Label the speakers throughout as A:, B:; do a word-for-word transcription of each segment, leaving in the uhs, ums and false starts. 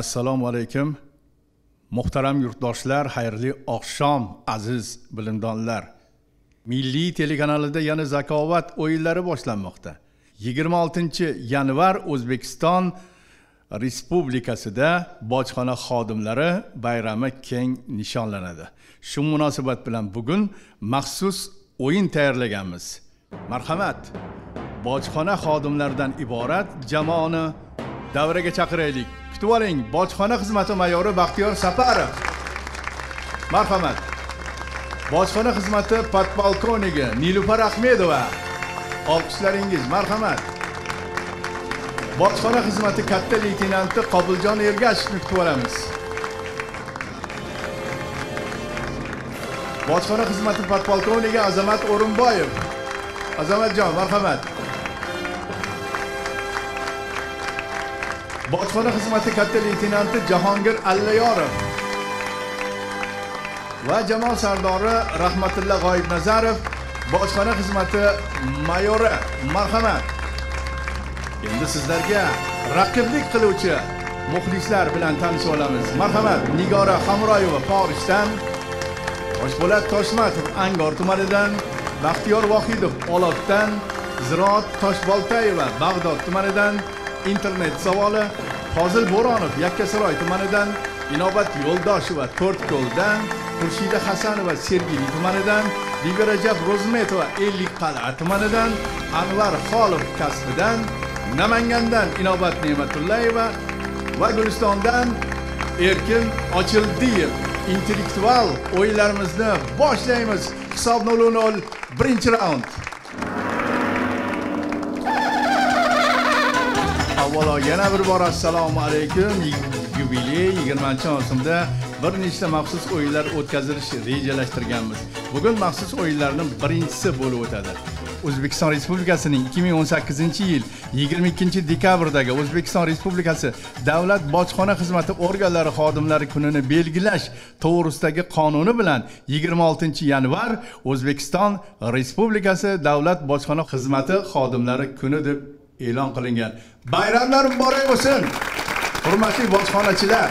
A: Assalomu alaykum. Muhtaram yurtdoshlar, xayrli oqshom, aziz bilimdonlar. Milliy telekanalida yana zakovat o'yinlari boshlanmoqda. yigirma oltinchi yanvar O'zbekiston Respublikasida bojxona xodimlari bayrami keng nishonlanadi. Shu munosabat bilan bugun maxsus o'yin tayyorlaganmiz. Marhamat, bojxona xodimlaridan iborat jamoani davraga chaqiraylik. Kutib oling, bojxona xizmati mayori Baxtiyor Saparov. Marhamat. Bojxona xizmati podpolkovnigi Nilufar Ahmedova. Olqishlaringiz, marhamat. Bojxona xizmati katta leytenanti Qobiljon Ergashevni kutib olamiz. Bojxona xizmati podpolkovnigi Azamat O'rinboyev. Azamatjon, marhamat. Bojxona xizmati katta leytenanti Jahongir Allayorov va jamoat sardori Rahmatilla G'oibnazarov, bojxona xizmati mayori, marhamat. Endi sizlarga raqiblik qiluvchi muxlislar bilan tanishib olamiz. Marhamat, Nigora Hamroyeva Forishdan, Toshpo'lat Toshmatov Angor tumanidan, Baxtiyor Vohidov Olotdan, Ziroat Toshboltayeva Bag'dod tumanidan, internet savoli Fozil Bo'ronov Yakkasaroy tumanidan, Inobat Yo'ldosheva To'rtko'ldan, Xurshida Hasanova Sergeli tumanidan, Biberajab Rozmetova Ellikqal'a tumanidan, Anvar Xolov kasbidan, Namangandan Inobat Ne'matullayeva va Gulistondan Erkin Ochildiyev. Intellektual o'yinlarimizni boshlaymiz. Hisob nol nol, birinchi raund. Avvalo yana bir bor assalomu alaykum. Yubiley yigirmanchi mavsumda bir nechta maxsus o'yinlar o'tkazilish rejalashtirganmiz. Bugun maxsus o'yinlarning birinchisi bo'lib o'tadi. O'zbekiston Respublikasining ikki ming o'n sakkizinchi yil yigirma ikkinchi dekabrdagi O'zbekiston Respublikasi Davlat bojxona xizmati organlari xodimlari kunini belgilash to'g'risidagi qonuni bilan yigirma oltinchi yanvar O'zbekiston Respublikasi Davlat bojxona xizmati xodimlari kuni deb e'lon qilingan. Bayramlar muborak bo'lsin. Hurmatli bojxonachilar.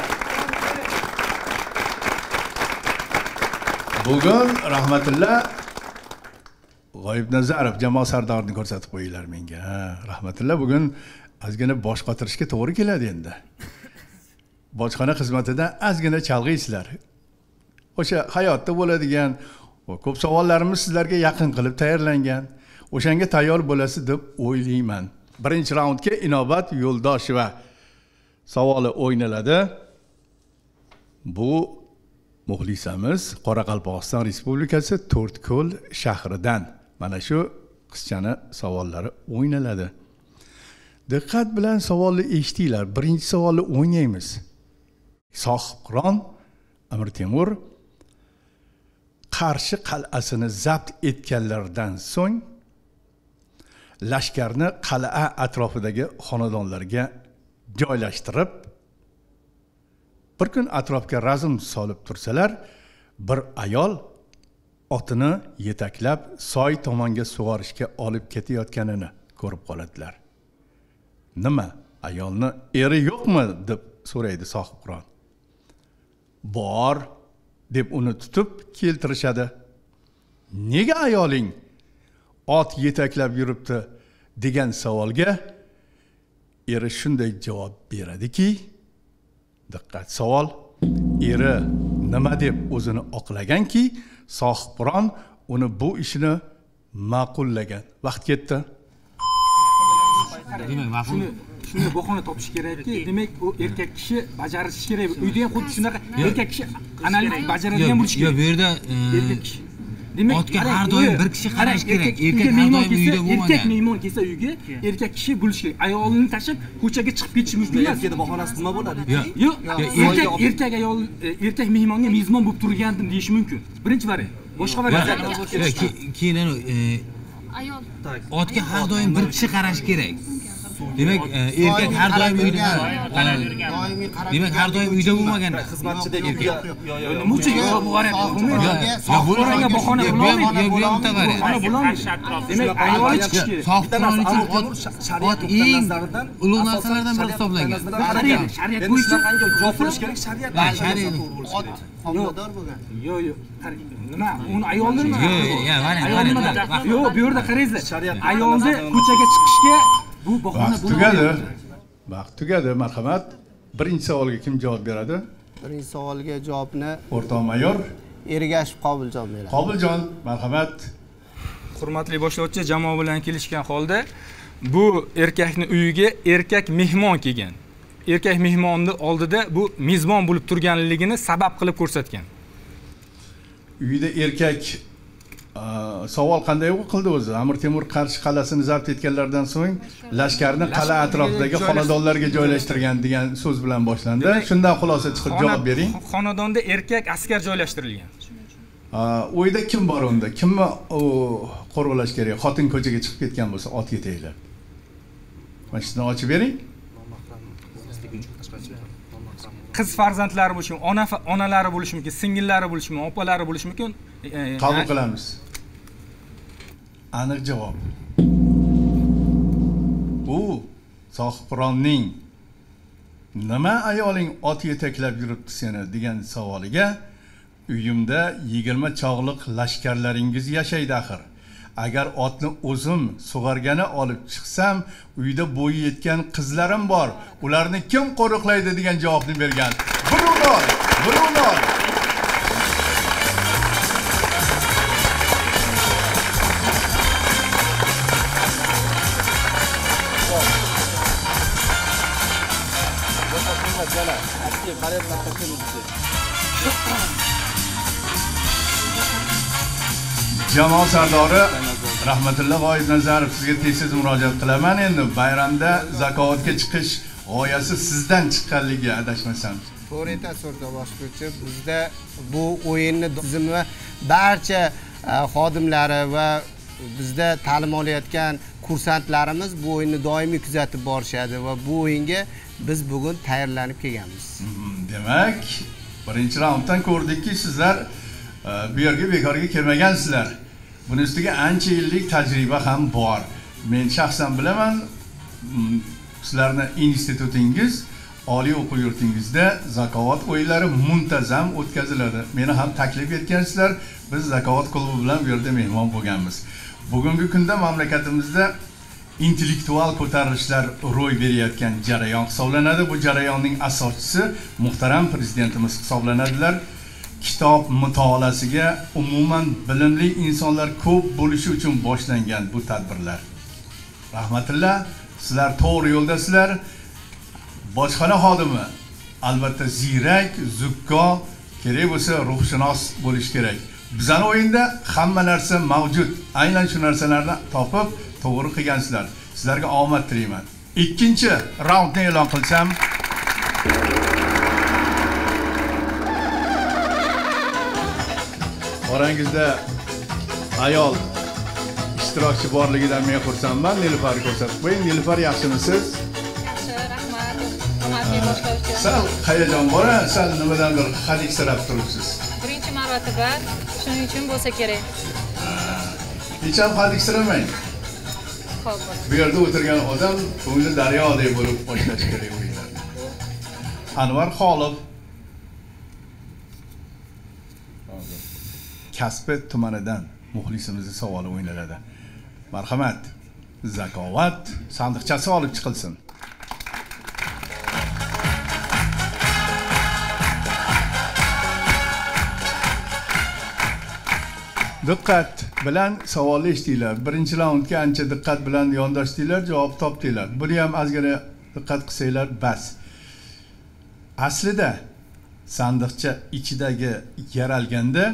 A: Bugun Rahmatilla G'oibnazarov jamoat sardorini ko'rsatib qo'yinglar menga. Ha, Rahmatilla bugun ozgina bosh qotirishga to'g'ri keladi endi. Bojxona xizmatida ozgina chalg'aysizlar. O'sha hayotda bo'ladigan ko'p savollarimiz sizlarga yaqin qilib tayyorlangan. O'shanga tayyor bo'lasiz deb o'ylayman. Birinchi raundga Inobat Yo'ldosheva savoli o'ynaladi. Bu muxlisamiz Qoraqalpog'iston Respublikasi To'rtko'l shahridan. Mana shu qizchani savollari o'ynaladi. Diqqat bilan savolni eshitinglar. Birinchi savolni o'ynaymiz. Sohibqiron Amir Temur Qarshi qal'asini zabt etganlardan so'ng lashkarni qal'a atrofidagi xonadonlarga joylashtirib, bir kun atrofga razm solib tursalar, bir ayol otini yetaklab soy tomonga sug'orishga olib ketayotganini ko'rib qoladilar. Nima? Ayolni eri yo'qmi deb so'raydi sohibqiron. Bor deb uni tutib keltirishadi. Nega ayoling ot yetaklab yuribdi degan savolga eri shunday javob beradiki, diqqat, savol, eri nima deb o'zini oqlaganki, sohibqiron uni bu ishini ma'qullagan. Vaqt ketdi.
B: Demak, shuni shuni bahona topish kerakki, demak, u erkak kishi bajarishi kerak. Uyda ham xuddi shunaqa erkak kishi analitik bajaradigan bo'lishi kerak.
C: Yo'q, bu yerda
B: erkak kishi. Demak,
C: otga har doim bir kishi qarash kerak. Erkak har doim uyda bo'lmagan.
B: Erkak mehmon kelsa uyga, erkak kishi bo'lishi kerak. Ayolini tashlab ko'chaga chiqib ketish mumkin emas.
D: Erkakning bahonasi nima bo'ladi?
B: Yo'q, erkak erkak ayol erkak mehmonga mezbon bo'lib turgandim deyish mumkin. Birinchi variant. Boshqa variant.
C: Keyin ayol otga har doim bir kishi qarash kerak. Demak, erkak har doim uyda.
D: Doimiy qarab.
C: Demak, har doim uyda bo'lmagan.
D: Xizmatchidek erkak.
B: Nima uchun bu variant bo'lmaydi?
C: Sohibxonaga
B: bahona
C: bo'lolmaydi. Bu ham
B: bo'lolmaydi. Demak, ayoli chiqish kerak.
C: Sohibxona uchun ot eng ulug' narsalardan biri hisoblangan.
B: Shariat bo'yicha
D: javob qilish kerak, shariat.
C: Shariat.
D: Ot homilador bo'lgan.
B: Yo'q, yo'q. Nima? Uni ayolnimi?
C: Yo'q, yo'q, mana, mana.
B: Yo'q, bu yerda qarangizlar. Ayolni ko'chaga chiqishga bu bahona
A: Vaqt tugadi. Vaqt tugadi, marhamat. Birinchi savolga kim javob beradi?
D: Birinchi savolga javobni
A: O'rtoq mayor
D: Ergashev Qobiljon beradi.
A: Qobiljon, marhamat.
B: Hurmatli boshlovchi, jamoa bilan kelishgan holda bu erkakning uyiga erkak mehmon kelgan. Erkak mehmonni oldida bu mezbon bo'lib turganligini sabab qilib ko'rsatgan.
A: Uyida erkak savol qanday o'qildi o'zi? Amir Temur Qarshi qal'asini zabt etganlardan so'ng lashkarni qal'a atrofidagi xonadonlarga joylashtirgan degan so'z bilan boshlandi. Shundan xulosa chiqib javob bering.
B: Xonadonda erkak askar joylashtirilgan.
A: Uyda kim bor unda? Kimni qo'riqlash kerak? Xotin ko'chaga chiqib ketgan bo'lsa, ot yetaklab. Mana shuni ochib bering.
B: Qiz farzandlari bo'lishi mumkin, ona onalari bo'lishi mumkin, singillari bo'lishi mumkin, opalari bo'lishi mumkin.
A: Qabul qilamiz. Aniq javob. U sohibqironning nima ayoling ot yetaklab yuribdi seni degan savoliga uyimda yigirma chog'liq lashkarlaringiz yashaydi axir. Agar otni o'zim sug'argani olib chiqsam, uyda bo'yi yetgan qizlarim bor. Ularni kim qo'riqlaydi degan javobni bergan. Brunor, Brunor. Jamoa sardori Rahmatulloh G'oibnazarov, sizga tez-tez murojaat qilaman. Endi bayramda zakovatga chiqish g'oyasi sizdan chiqqanligi adashmasam.
D: To'g'ri aytasiz o'rtoq boshlovchi. Bizda bu o'yinni tizimi barcha xodimlari va bizda ta'lim olayotgan kursantlarimiz bu o'yinni doimiy kuzatib borishadi va bu o'yinga biz bugun tayyorlanib kelganmiz.
A: Demak, birinchi raunddan ko'rdikki, sizlar bu yerga bekorga kelmagansizlar. Buning ustiga ancha yillik tajriba ham bor. Men shaxsan bilaman, sizlarning institutingiz, oliy o'quv yurtingizda zakovat o'yinlari muntazam o'tkaziladi. Meni ham taklif etgansizlar, biz zakovat klubi bilan bu yerda mehmon bo'lganmiz. Bugungi kunda mamlakatimizda intellektual ko'tarilishlar ro'y berayotgan jarayon hisoblanadi. Bu jarayonning asoschisi muhtaram prezidentimiz hisoblanadilar. Kitob mutolaasiga umuman bilimli insonlar ko'p bo'lishi uchun boshlangan bu tadbirlar. Rahmatullah, sizlar to'g'ri yo'ldasizlar. Bojxona xodimi albatta ziyrak, zukko, kerak bo'lsa ruhshunos bo'lish kerak. Bizning o'yinda hamma narsa mavjud. Aynan shu narsalarni topib to'g'ri qilgansizlar. Sizlarga omad tilayman. Ikkinchi raundni e'lon qilsam, orangizda ayol ishtirokchi borligidan men xursandman. Nilufar ko'rsatib qo'ying. Nilufar, yaxshimisiz?
E: Yaxshi, rahmat. Hurmatli boshlovchi.
A: Sal hayajon bor, sal nimadandir hadiksirab turibsiz.
E: Birinchi marotaba, shuning uchun bo'lsa kerak.
A: Hech ham hadiksiramang.
E: Xo'p.
A: Bu yerda o'tirgan odam ko'ngli daryodek bo'lib boshlash kerak o'yinlarni. Anvar Xolov Kasbi tumanidan muxlisimizning savoli o'ynaladi. Marhamat, zakovat sandiqchasi olib chiqilsin. Diqqat bilan savolni eshitdinglar. Birinchi raundga ancha diqqat bilan yondashdinglar, javob topdinglar. Buni ham ozgina diqqat qilsanglar bas. Aslida sandiqcha ichidagi yaralganda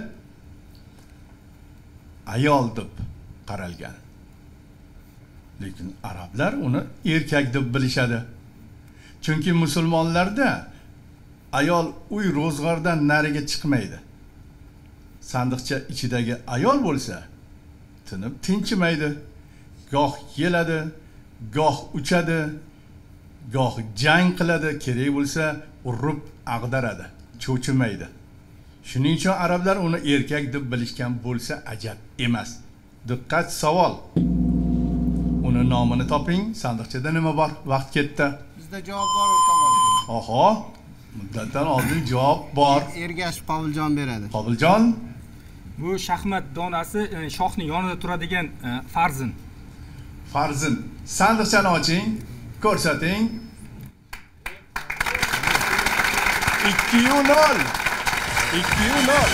A: ayol deb qaralgan. Lekin arablar uni erkak deb bilishadi. Chunki musulmonlarda ayol uy ro'zg'ordan nariga chiqmaydi. Sandiqcha ichidagi ayol bo'lsa, tinib tinchimaydi. Goh yeladi, goh uchadi, goh jang qiladi, kerak bo'lsa urib ag'daradi, cho'chimaydi. Shuning uchun arablar uni erkak deb bilishgan bo'lsa ajab emas. Diqqat, savol. Uni nomini toping. Sandiqchada nima bor? Vaqt ketdi.
D: Bizda javob bor o'rtoq.
A: Oho, muddatdan oldin javob bor.
D: Ergashev Qobiljon beradi.
A: Qobiljon,
B: Bu shaxmat donasi shoxning yonida turadigan farzin.
A: farzin. Sandiqchani oching, ko'rsating. ikki nol. ikki nol.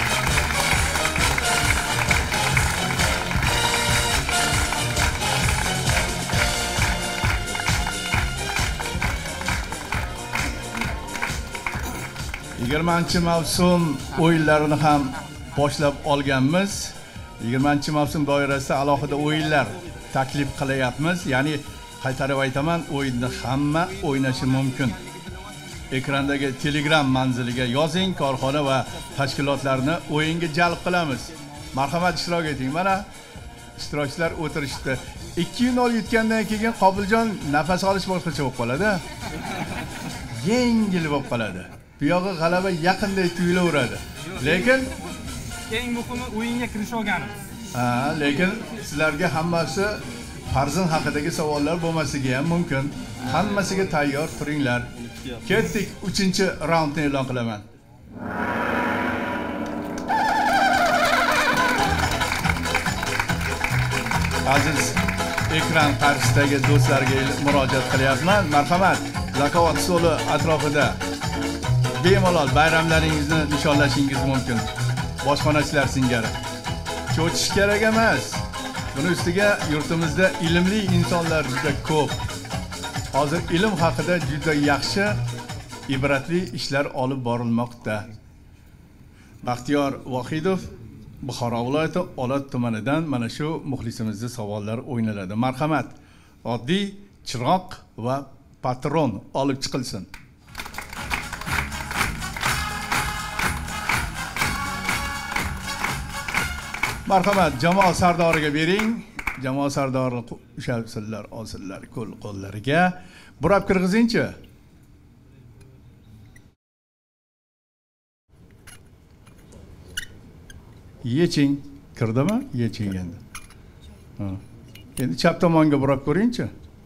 A: yigirmanchi mavsum o'yinlarini ham boshlab olganmiz. yigirmanchi mavsum doirasida alohida o'yinlar taklif qilyapmiz. Ya'ni qaytarib aytaman, o'yinni hamma o'ynashi mumkin. Ekrandagi Telegram manziliga yozing, korxona va tashkilotlarni o'yinga jalb qilamiz. Marhamat ishtirok eting. Mana ishtirokchilar o'tirishdi. ikki nol yutgandan keyin Qobiljon nafas olish boshqacha bo'lib qoladi. Yengil bo'lib qoladi. Bu yog'i g'alaba yaqinday tuyulaveradi. Lekin
B: Eng muhimi o'yinga kirish olganimiz.
A: ha, lekin sizlarga hammasi farzand haqidagi savollar bo'lmasligi ham mumkin. Hammasiga tayyor turinglar. Ketdik, uchinchi raundni e'lon qilaman. Aziz ekran qarshisidagi do'stlarga murojaat qilyapman. Marhamat, zakovat stoli atrofida bemalol bayramlaringizni nishonlashingiz mumkin. Bojxonachilar singari. Cho'chish kerak emas. Buni ustiga yurtimizda ilmli insonlar juda ko'p. Hozir ilm haqida juda yaxshi, ibratli ishlar olib borilmoqda. Baxtiyor Vohidov Buxoro viloyati Olot tumanidan mana shu muxlisimizning savollari o'ynaladi. Marhamat, oddiy chiroq va patron olib chiqilsin. Marhamat, jamoa sardoriga bering. Jamoa sardori ushalsinlar, olsinlar qo'l qo'llariga. Burab kirg'izingchi. Yeching. Kirdimi? Yeching endi. Ha. Endi chap tomonga burab ko'ringchi.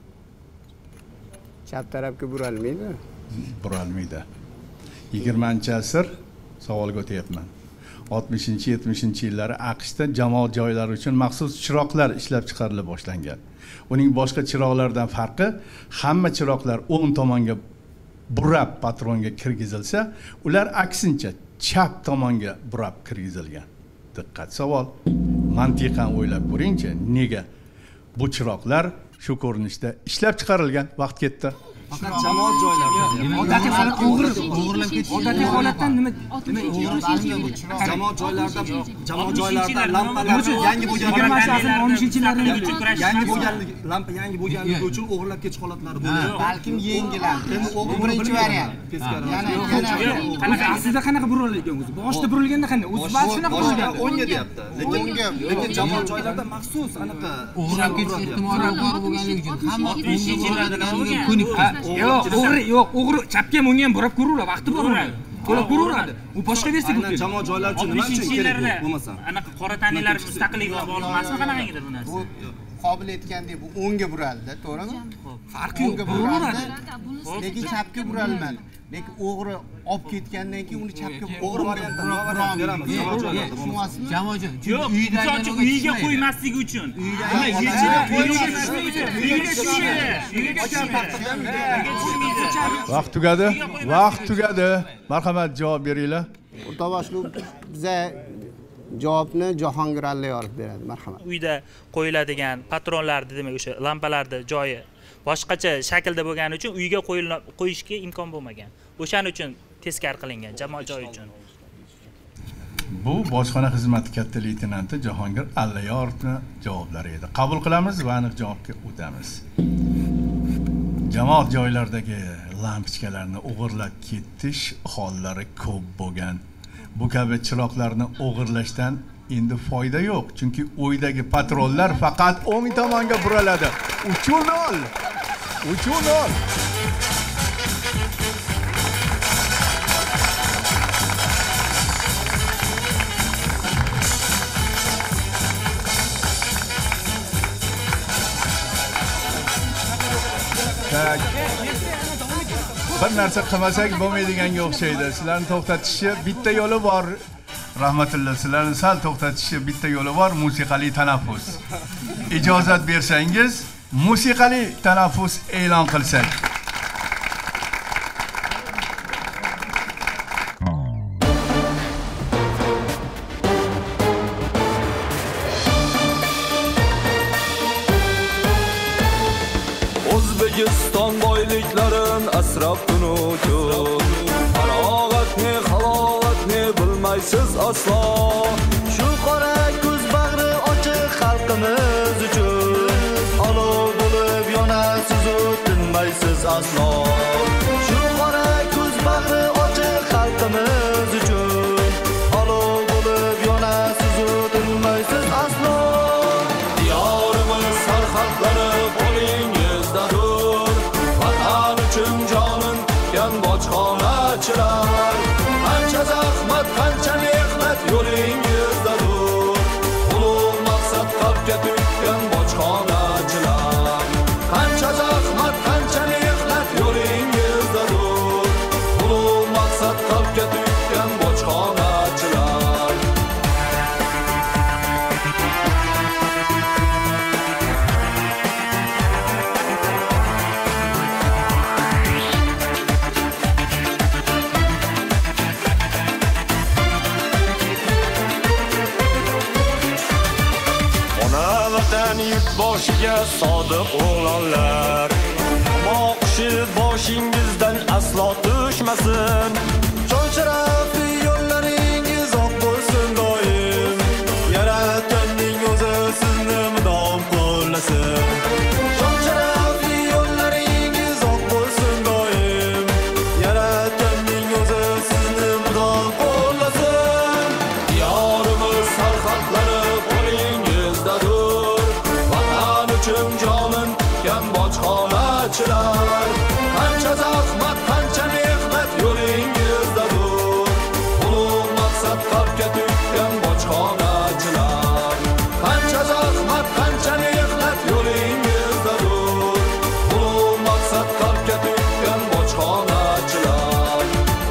D: Chap tarafga buralmaydi.
A: Buralmaydi. yigirmanchi asr savolga o'tyapman. oltmishinchi yetmishinchi yillari AQShda jamoat joylari uchun maxsus chiroqlar ishlab chiqarila boshlangan. Uning boshqa chiroqlardan farqi, hamma chiroqlar o'ng tomonga burab patronga kirgizilsa, ular aksincha chap tomonga burab kirgizilgan. Diqqat, savol. Mantiqan o'ylab ko'ringchi, nega bu chiroqlar shu ko'rinishda ishlab chiqarilgan? Vaqt ketdi.
C: Faqat jamoat joylarida.
B: Odatiy holat o'g'irlab
C: o'g'irlab ketish.
B: Odatiy holatdan nima nima
C: Jamoat joylarida jamoat joylarida lampalar yangi bo'lganligi
B: oltmishinchi yillarning
C: yangi bo'lganligi lampa yangi bo'lganligi uchun o'g'irlab ketish holatlari bo'ladi.
D: Balkim yengiladi. Endi birinchi variant.
B: Yana aslida qanaqa burilgan o'zi? Boshda burilganda qanday? O'zi ba'zi shunaqa burilgan.
C: o'nga deyapti. Lekin lekin jamoat joylarida maxsus anaqa
F: o'g'irlab ketish ehtimoli bor bo'lganligi uchun hamma oltmishinchi yillarda ko'nikib
B: Yo'q, o'g'ri, yo'q, o'g'ri chapga bunga ham burab ko'raveradi, vaqti bor uni. To'lab ko'raveradi. U boshqa versiya bo'lib
C: jamoat joylari uchun nima uchun kerak bo'lmasa?
F: anaqa qora tanlilar mustaqillik bilan bog'liq emasmi qanaqangidir bu narsa?
D: Bu qobil etgandek bu o'ngga buraldi, to'g'rimi?
B: farqi yo'q.
D: O'ngga buraldi. Lekin chapga buralmadi. Lekin o'g'ri olib ketgandan keyin uni chapga
C: o'g'ri variantda nima variant beramiz? Jamoat joylarida bo'lmasa.
F: Jamoat joy. Yo'q, misol uchun uyiga qo'ymasligi uchun. Uyiga qo'ymaydi. Uyiga tushmaydi. Uyiga tushmaydi.
A: Vaqt tugadi. Vaqt tugadi. Marhamat, javob beringlar.
D: O'rta boshli biza javobni Jahongir Allayorov beradi. Marhamat.
G: Uyda qo'yiladigan patronlarni, demak o'sha lampalarni joyi boshqacha shaklda bo'lgani uchun uyga qo'yishga imkon bo'lmagan. O'shaning uchun teskari qilingan jamoat joyi uchun.
A: Bu bojxona xizmati katta leytenanti Jahongir Allayorovning javoblari edi. Qabul qilamiz va aniq javobga o'tamiz. Jamoat joylaridagi lampochkalarni o'g'irlab ketish hollari ko'p bo'lgan. Bu kabi chiroqlarni o'g'irlashdan endi foyda yo'q, chunki o'ydagi patronlar faqat o'ng tomonga buriladi. uch nol. uch nol. Tak. Bir narsa qilmasak bo'lmaydiganga o'xshaydi. Sizlarni to'xtatishga bitta yo'li bor. Rahmatulloh, sizlarni sal to'xtatishga bitta yo'li bor, musiqali tanaffus. Ijozat bersangiz, musiqali tanaffus e'lon qilsak.
H: O'zbekiston boyliklarin asrab tunukun, farog'atni, halovatni bilmaysiz aslo. Shu qora ko'z bag'ri ochiq xalqimiz uchun olov bo'lib yonasiz, tinmaysiz aslo. Shu qora ko'z bag'ri ochiq xalqimiz uchun olov bo'lib yonasiz, tinmaysiz aslo. Diyorimiz sarhadlari qo'lingizdadir, vatan uchun jonin yan bojxonachilar. Qancha zahmat, qancha mehnat yo'lingizdadir, ulug' maqsad qalbga tukkan bojxonachilar. Qancha zahmat, qancha mehnat yo'lingizdadir, ulug' maqsad qalbga tukkan bojxonachilar. Boshiga sodiq o'g'lonlar, moqshi boshingizdan aslo tushmasin. Jon sharafli yo'llaringiz oq bo'lsin doim, Yaratganning o'zi sizni mudom qo'llasin. Jon sharafli yo'llaringiz oq bo'lsin doim, Yaratganning o'zi sizni mudom qo'llasin. Diyorimiz sarhadlari qo'lingizdadir, uchun jonin yan bojxonachilar. Qancha zahmat, qancha mehnat yo'lingizdadir, ulug' maqsad qalbga tukkan bojxonachilar. Qancha zahmat, qancha mehnat yo'lingizdadir, ulug' maqsad qalbga tukkan bojxonachilar.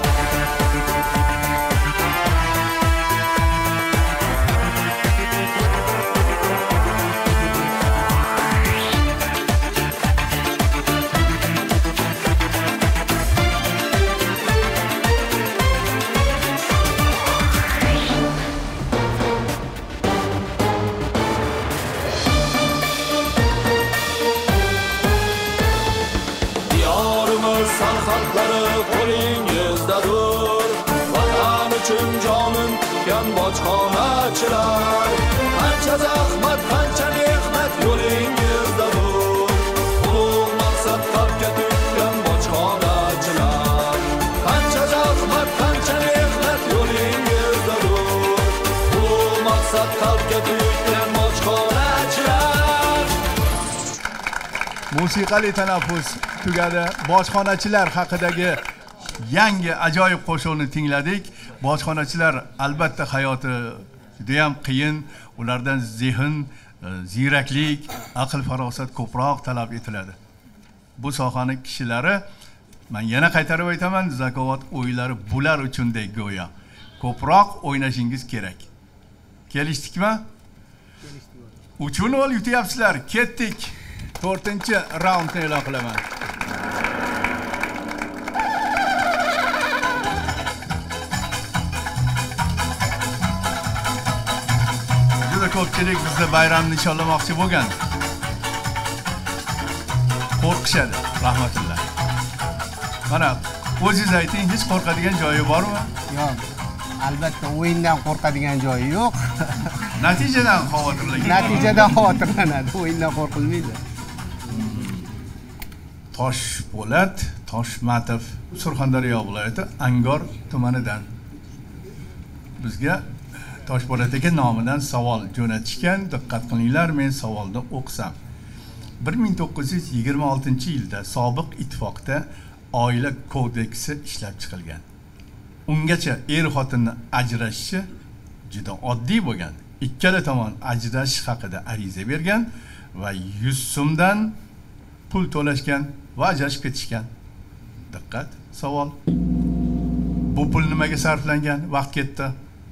H: Sarhadlari qo'lingizdadir, vatan uchun jonin yan bojxonachilar. Qancha zahmat, qancha mehnat yo'lingizdadir, ulug' maqsad qalbga tukkan bojxonachilar. Qancha zahmat, qancha mehnat yo'lingizdadir, ulug' maqsad qalbga tukkan bojxonachilar.
A: Musiqali tanaffus tugadi. Bojxonachilar haqidagi yangi ajoyib qo'shiqni tingladik. Bojxonachilar albatta hayoti juda ham qiyin, ulardan zehn, ziyraklik, aql farosat ko'proq talab etiladi. Bu sohaning kishilari, men yana qaytarib aytaman, zakovat o'yinlari bular uchundek go'yo. Ko'proq o'ynashingiz kerak. Kelishdikmi? uch nol yutyapsizlar. Ketdik. to'rtinchi raundni e'lon qilaman. Juda ko'pchilik bizda bayramni nishonlamoqchi bo'lgan. Qo'rqishadi, rahmatulloh. Mana o'zingiz ayting, hech qo'rqadigan joyi bormi?
D: Yo'q. Albatta o'yindan qo'rqadigan joyi yo'q.
A: Natijadan xavotirlanadi.
D: Natijadan xavotirlanadi, o'yindan qo'rqilmaydi.
A: Toshpo'lat Toshmatov, Surxondaryo viloyati Angor tumanidan bizga Toshpo'lat aka nomidan savol jo'natishgan. Diqqat qilinglar, men savolni o'qisam. bir ming to'qqiz yuz yigirma oltinchi yilda sobiq ittifoqda oila kodeksi ishlab chiqilgan. Ungacha er xotinni ajrashishi juda oddiy bo'lgan. Ikkala tomon ajrashish haqida ariza bergan va yuz so'mdan pul to'lashgan va ajrashib ketishgan. Diqqat, savol. Bu pul nimaga sarflangan? Vaqt ketdi.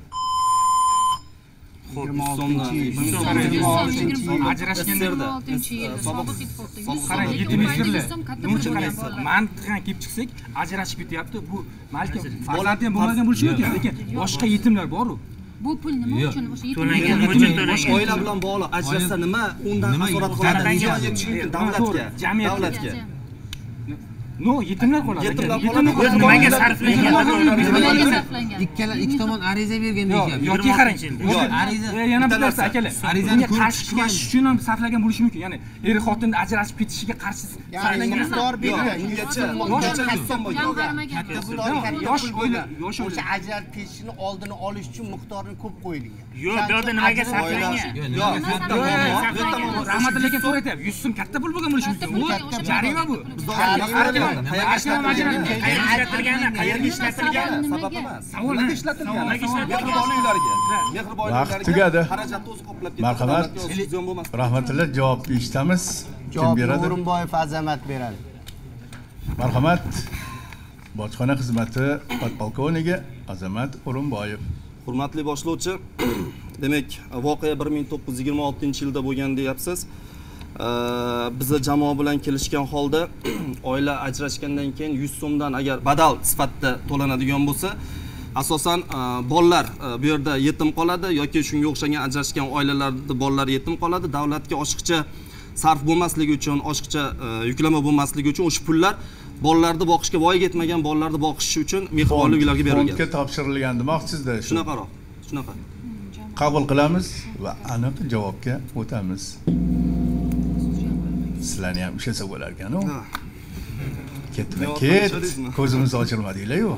C: yigirma oltinchi yil
B: ajrashganda
E: sobiq ittifoqda
B: qarang, yetimizlarlar buncha qaraysiz, mantiqan kelib chiqsak ajrashib ketyapti. Bu balki farzandi ham bo'lmagan bo'lishi mumkin, lekin boshqa yetimlar bor-ku.
E: Bu pul nima uchun o'sha
G: To'langan uchun to'langan.
I: Oila bilan bog'liq ajrashsa nima undan nazorat qiladi? Davlatga, davlatga.
B: No, yetimlar qoladi.
I: Yetimlar
B: qoladi.
G: Nimaga sarflangan?
C: ikkala ikki tomon ariza bergan deyapti.
B: Yoki qarang.
C: Ariza
B: Yana bir narsa akalar.
C: Arizani
B: qarshi chiqish uchun ham sarflagan bo'lishi mumkin. Ya'ni er xotin ajrashib ketishiga qarshi sarflagan.
D: Miqdor belgi.
I: Ungacha
B: yosh oila, yosh
D: o'sha ajralib ketishini oldini olish uchun miqdorni ko'p qo'yilgan.
G: Yo'q, bu yerda nimaga sarflangan?
B: Rahmatli aka so'rayapti. yuz so'm katta pul bo'lgan bo'lishi mumkin. Bu jarima bu.
G: Qayerga ishlatilgani?
I: Sabab emas.
B: Savol
I: ishlatilgan. Mehribon uylarga. Mehribon
A: Vaqt tugadi.
I: xarajatni o'zi qoplab ketadi.
A: Marhamat. Rahmatulloh, javob eshitamiz. Kim
D: Javob
A: beradi?
D: O'rinboyev Azamat beradi.
A: Marhamat. Bojxona xizmati podpolkovnigi Azamat O'rinboyev.
I: Hurmatli boshlovchi, demak, voqea bir ming to'qqiz yuz yigirma oltinchi yilda bo'lgan deyapsiz. Bizni jamoa bilan kelishgan holda oila ajrashgandan keyin yuz so'mdan agar badal sifatida to'lanadigan bo'lsa, asosan bolalar bu yerda yetim qoladi yoki shunga o'xshagan ajrashgan oilalarda bolalar yetim qoladi. Davlatga oshiqcha sarf bo'lmasligi uchun, oshiqcha yuklama bo'lmasligi uchun o'sha pullar bolalarni boqishga voyaga yetmagan bolalarni boqish uchun mehribonlik uylariga berilgan.
A: Fondga topshirilgan demoqchisizda.
I: Shunaqaroq, shunaqa.
A: Qabul qilamiz va aniq javobga o'tamiz. Sizlarni ham ushlasa bo'lar ekan-ku. Ketma-ket ko'zimizni ochirmadinglar-ku.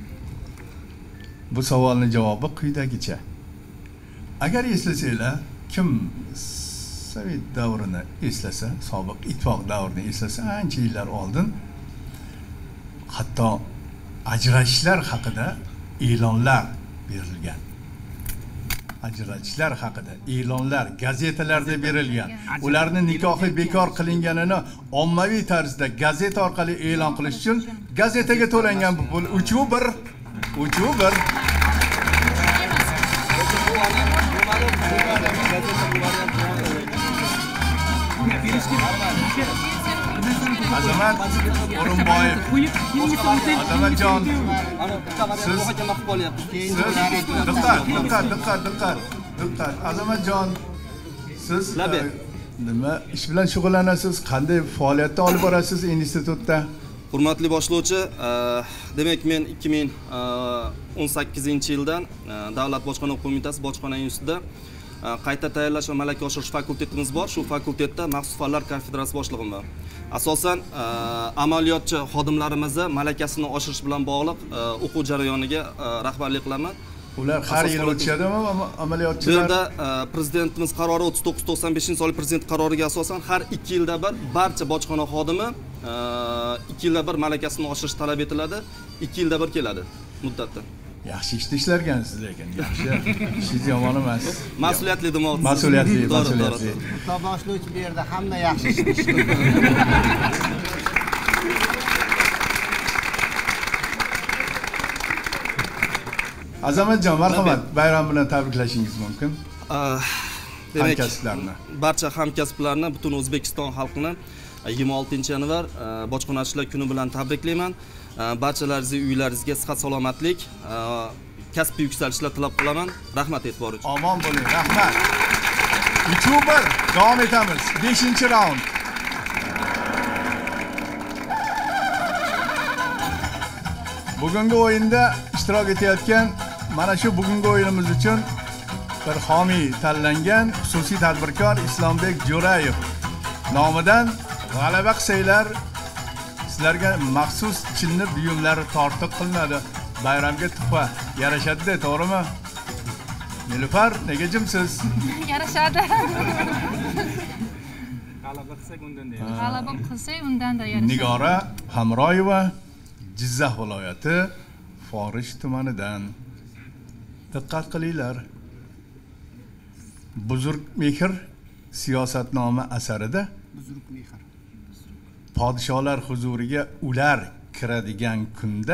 A: Bu savolning javobi quyidagicha. Agar eslasanglar, kim Sovet davrini eslasa, sobiq ittifoq davrini eslasa, ancha yillar oldin hatto ajrashishlar haqida e'lonlar berilgan. Ajrashishlar haqida e'lonlar gazetalarda berilgan. Ularning nikohi bekor qilinganini ommaviy tarzda gazeta orqali e'lon qilish uchun gazetaga to'langan bu pul uch bir uch bir Azamat O'rinboyev. Azamatjon, siz diqqat, diqqat, diqqat, diqqat, diqqat. Azamatjon, siz nima ish bilan shug'ullanasiz? Qanday faoliyatda olib borasiz institutda?
I: Hurmatli boshlovchi, demak men ikki ming o'n sakkizinchi yildan Davlat bojxona qo'mitasi bojxona institutida qayta tayyorlash va malaka oshirish fakultetimiz bor. Shu fakultetda maxsus fanlar kafedrasi boshlig'iman. Asosan amaliyotchi xodimlarimizni malakasini oshirish bilan bog'liq o'quv jarayoniga rahbarlik qilaman.
A: Ular har yil o'tishadimi amaliyotchilar?
I: Bu yerda prezidentimiz qarori o'ttiz to'qqiz to'qson beshinchi sonli prezident qaroriga asosan har ikki yilda bir barcha bojxona xodimi ikki yilda bir malakasini oshirish talab etiladi. ikki yilda bir keladi muddatda.
A: Yaxshi ishni ishlarkansiz lekin, yaxshi. Ishingiz yomon emas.
I: Mas'uliyatli demoqchisiz.
A: Mas'uliyatli, mas'uliyatli.
D: Boshlovchi bu yerda hamma yaxshi ishni ishlaydi.
A: Azamatjon, marhamat, bayram bilan tabriklashingiz mumkin.
I: Demak,
A: hamkasblarni.
I: Barcha hamkasblarni, butun O'zbekiston xalqini yigirma oltinchi yanvar bojxonachilar kuni bilan tabriklayman. Barchalaringizning uylaringizga sihat salomatlik, kasbiy yuksalishlar tilab qolaman. Rahmat e'tibor uchun.
A: Omon bo'ling, rahmat. uch bir davom etamiz. beshinchi raund. Bugungi o'yinda ishtirok etayotgan mana shu bugungi o'yinimiz uchun bir homiy tanlangan xususiy tadbirkor Islombek Jo'rayev nomidan g'alaba qilsanglar sizlarga maxsus chinni buyumlar tortiq qilinadi. Bayramga tuhfa yarashadi-da, to'g'rimi? Nilufar, nega jimsiz?
E: Yarashadi.
B: G'alaba qilsak undan-da.
E: G'alaba qilsak undan-da yarashadi.
A: Nigora Hamroyeva Jizzax viloyati Forish tumanidan. Diqqat qilinglar. Buzurg mehr siyosatnoma asarida
D: Buzurg mehr.
A: Podsholar huzuriga ular kiradigan kunda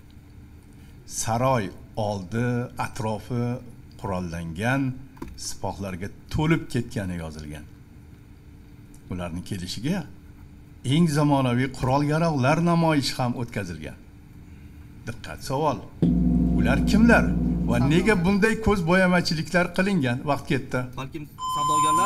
A: saroy oldi atrofi qurollangan sipohlarga to'lib ketgani yozilgan. Ularning kelishiga eng zamonaviy qurol-yarog'lar namoyishi ham o'tkazilgan. Diqqat savol. Ular kimlar va nega bunday ko'z bo'yamachiliklar qilingan? Vaqt ketdi.
I: Balkim savdogarlar,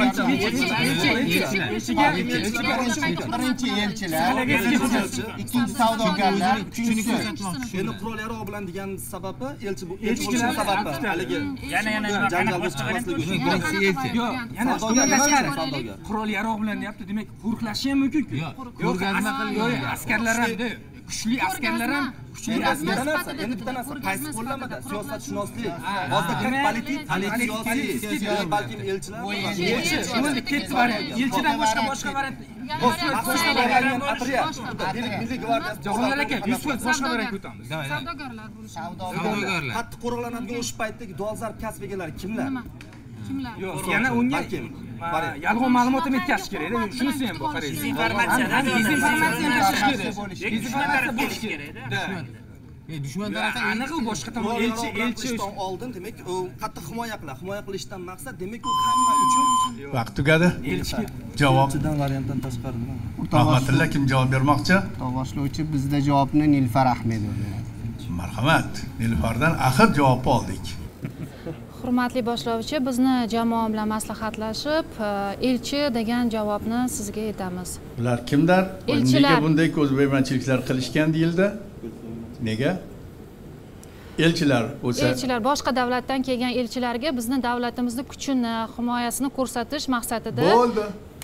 D: birinchi elchilar, ikkinchi savdogarlar, uchinchisi.
I: Endi qurol yarog' bilan degan sababi elchi bu elchi bo'lish sababi haligi
F: yana yana
I: janjalga chiqmasligi uchun.
B: Birinchi elchi. Yo'q, yana savdogar qurol yarog' bilan deyapti. Demak, qo'riqlashi ham mumkin-ku.
C: Ko'rgazma qilgan
B: askarlar ham, kuchli askarlar ham, kuchli
I: askarlar narsa, endi bitta narsa qaysi qo'llamada siyosatshunoslik, hozir politik, siyosiy, balkim elchilar,
B: elchi, shuni ketib variant. Elchidan boshqa boshqa variant.
I: boshqa variant atriya, milliy gvardiyasi.
B: Jahongir aka, yuz foiz boshqa variant o'tamiz.
E: Savdogarlar bo'lishi.
C: savdogarlar.
I: Qattiq qo'riqlanadigan o'sha paytdagi dolzarb kasb egalari kimlar?
E: Nima? Kimlar?
B: Yo'q, yana unga yolg'on ma'lumot ham yetkazish kerak-da. Shunisi ham bor, qaraysiz.
F: Informatsiya,
B: dezinformatsiya tashish kerak.
F: Dezinformatsiya bo'lish kerak-da.
C: Dushman tarafdan
B: aniq u boshqa tomon elchi elchi
I: oldin demak u qattiq himoya qiladi. Himoya qilishdan maqsad demak u hamma uchun
A: Vaqt tugadi.
B: elchi
A: Javob.
I: variantdan tashqari nima?
A: Rahmatilla kim javob bermoqchi?
D: Boshlovchi bizda javobni Nilufar Ahmedova beradi.
A: Marhamat. Nilfardan axir javobni oldik.
J: Hurmatli boshlovchi, bizni jamoa bilan maslahatlashib, elchi degan javobni sizga aytamiz.
A: Ular kimlar?
J: Elchilar.
A: Nega bunday ko'zbo'yamachiliklar qilishgan deyildi? Nega? Elchilar o'sa
J: Elchilar boshqa davlatdan kelgan elchilarga bizni davlatimizni kuchini, himoyasini ko'rsatish maqsadida
A: bo'ldi.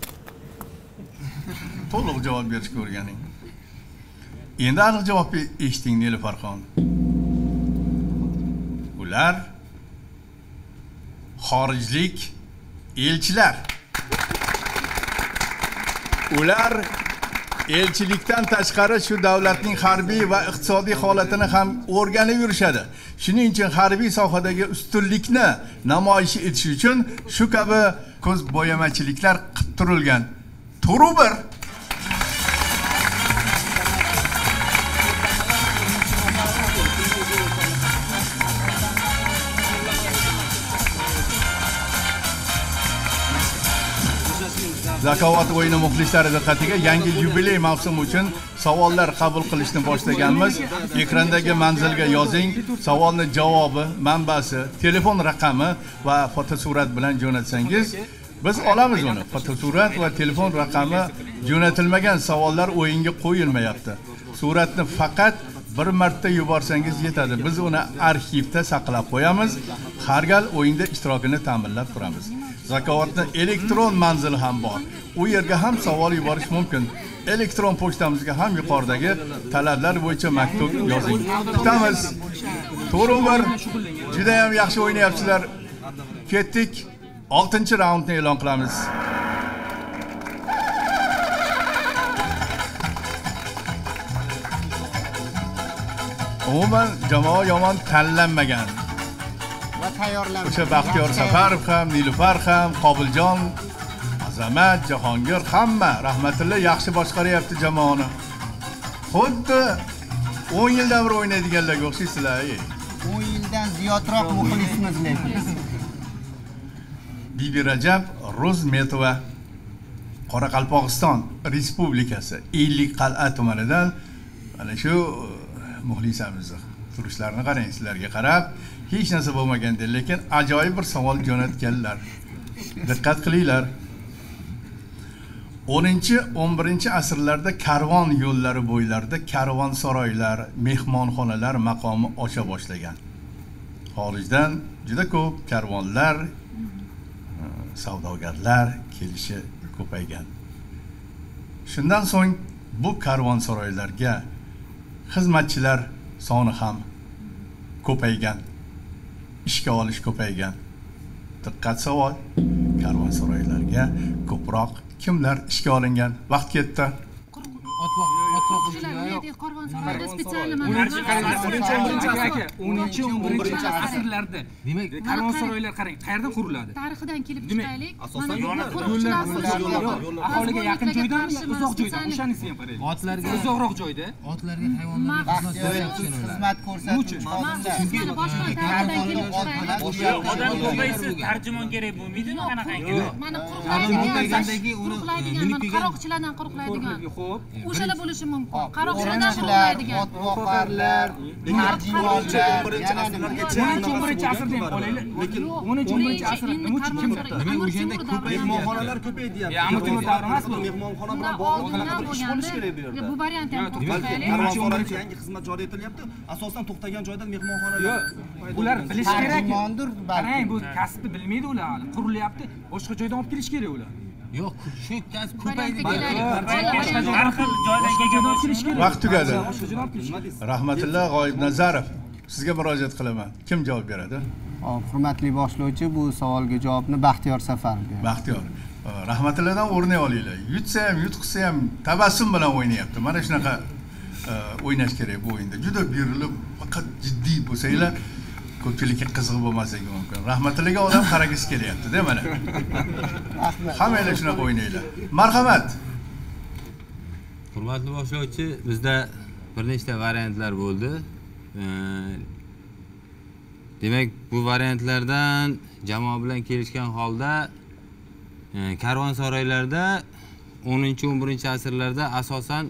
A: To'liq javob berishga o'rganing. Endi aniq javobni eshiting Nilufarxon. Ular xorijlik elchilar. Ular elchilikdan tashqari shu davlatning harbiy va iqtisodiy holatini ham o'rganib yurishadi. Shuning uchun harbiy sohadagi ustunlikni namoyish etish uchun shu kabi ko'z bo'yamachiliklar qilib turilgan. To'g'ri bir Zakovat o'yini muxlislari diqqatiga yangi yubiley mavsumi uchun savollar qabul qilishni boshlaganmiz. Ekrandagi manzilga yozing, savolning javobi, manbasi, telefon raqami va fotosurat bilan jo'natsangiz, biz olamiz uni. Fotosurat va telefon raqami jo'natilmagan savollar o'yinga qo'yilmayapti. Suratni faqat bir marta yuborsangiz yetadi. Biz uni arxivda saqlab qo'yamiz. Har gal o'yinda ishtirokini ta'minlab turamiz. Zakovatni elektron manzili ham bor. U yerga ham savol yuborish mumkin. Elektron pochtamizga ham yuqoridagi talablar bo'yicha maktub yozing. Kutamiz. To'g'ri bir juda ham yaxshi o'ynayapsizlar. Ketdik. oltinchi raundni e'lon qilamiz. Umuman jamoa yomon tanlanmagan.
D: Va tayyorlangan.
A: O'sha Baxtiyor Safarov ham, Nilufar ham, Qobiljon, Azamat, Jahongir hamma rahmatilla yaxshi boshqaryapti jamoani. Xuddi o'n yildan beri o'ynaydiganlarga o'xshaysizlar.
D: o'n yildan ziyodroq muxlisimiz lekin.
A: Bibi Rajab Rozmetova Qoraqalpog'iston Respublikasi Ellikqal'a tumanidan mana shu muxlisamiz turishlarini qarang, sizlarga qarab hech narsa bo'lmaganda, lekin ajoyib bir savol jo'natganlar. Diqqat qilinglar. o'ninchi o'n birinchi asrlarda karvon yo'llari bo'ylarida karvonsaroylar, mehmonxonalar maqomi osha boshlagan. Xorijdan juda ko'p karvonlar, savdogarlar kelishi ko'paygan. Shundan so'ng bu karvonsaroylarga xizmatchilar soni ham ko'paygan. ishga olish ko'paygan. Diqqat savol. Karvonsaroylarga ko'proq kimlar ishga olingan? Vaqt ketdi.
B: o'ninchi o'n birinchi asrlarda demak karvonsaroylar qarang qayerdan quriladi?
E: Tarixidan kelib chiqaylik.
B: Asosan aholiga yaqin joydan, uzoq joydan. O'shanisi ham qaraylik.
C: Otlarga
B: uzoqroq joyda.
C: Otlarga hayvonlarga
D: xizmat ko'rsatish
E: chunki
F: odam ko'paysa tarjimon kerak bo'lmaydimi qanaqangi?
E: Mana quruqlaydigan uni minib qaroqchilardan quruqlaydigan. Xo'p, o'shalar bo'lishi mumkin. Qaroqchilardan quruqlaydigan.
D: Otboqarlar, tarjimonlar,
B: o'ninchi o'n birinchi asrda ham qolaylik. Lekin o'ninchi o'n birinchi asrda nima uchun kim?
C: Demak, o'shanda ko'paygan
I: mehmonxonalar ko'paydi.
B: Ya, Amir Temur davri emas bu.
I: Mehmonxona bilan bog'liq qanaqa bir ish bo'lishi kerak bu yerda.
E: Bu variant ham
I: Karvonsaroyda yangi xizmat joriy etilyapti. Asosan to'xtagan joydan mehmonxonalar.
B: Ular bilish kerak.
D: Tarjimondir,
B: Qarang, bu kasbni bilmaydi ular hali. Qurilyapti. Boshqa joydan olib kelish kerak ular.
C: Yo'q, shu kasb ko'paydi.
F: Har xil joylarga
B: kelish kerak.
A: Vaqt tugadi. Rahmatulloh G'oyibnazarov, sizga murojaat qilaman. Kim javob beradi?
D: Hop, hurmatli boshlovchi, bu savolga javobni Baxtiyor Safarov beradi.
A: Baxtiyor. Rahmatullohdan o'rnak olinglar. Yutsa ham, yutqisa ham tabassum bilan o'ynayapti. Mana shunaqa o'ynash kerak bu o'yinda. Juda berilib, faqat jiddiy bo'lsanglar, ko'pchilikka qiziq bo'lmasligi mumkin. Rahmatullohga odam qaragisi kelyapti-da mana. Hammanglar shunaqa o'ynanglar. Marhamat.
K: Hurmatli boshlovchi, bizda bir nechta variantlar bo'ldi. Demak, bu variantlardan jamoa bilan kelishgan holda karvonsaroylarda o'ninchi o'n birinchi asrlarda asosan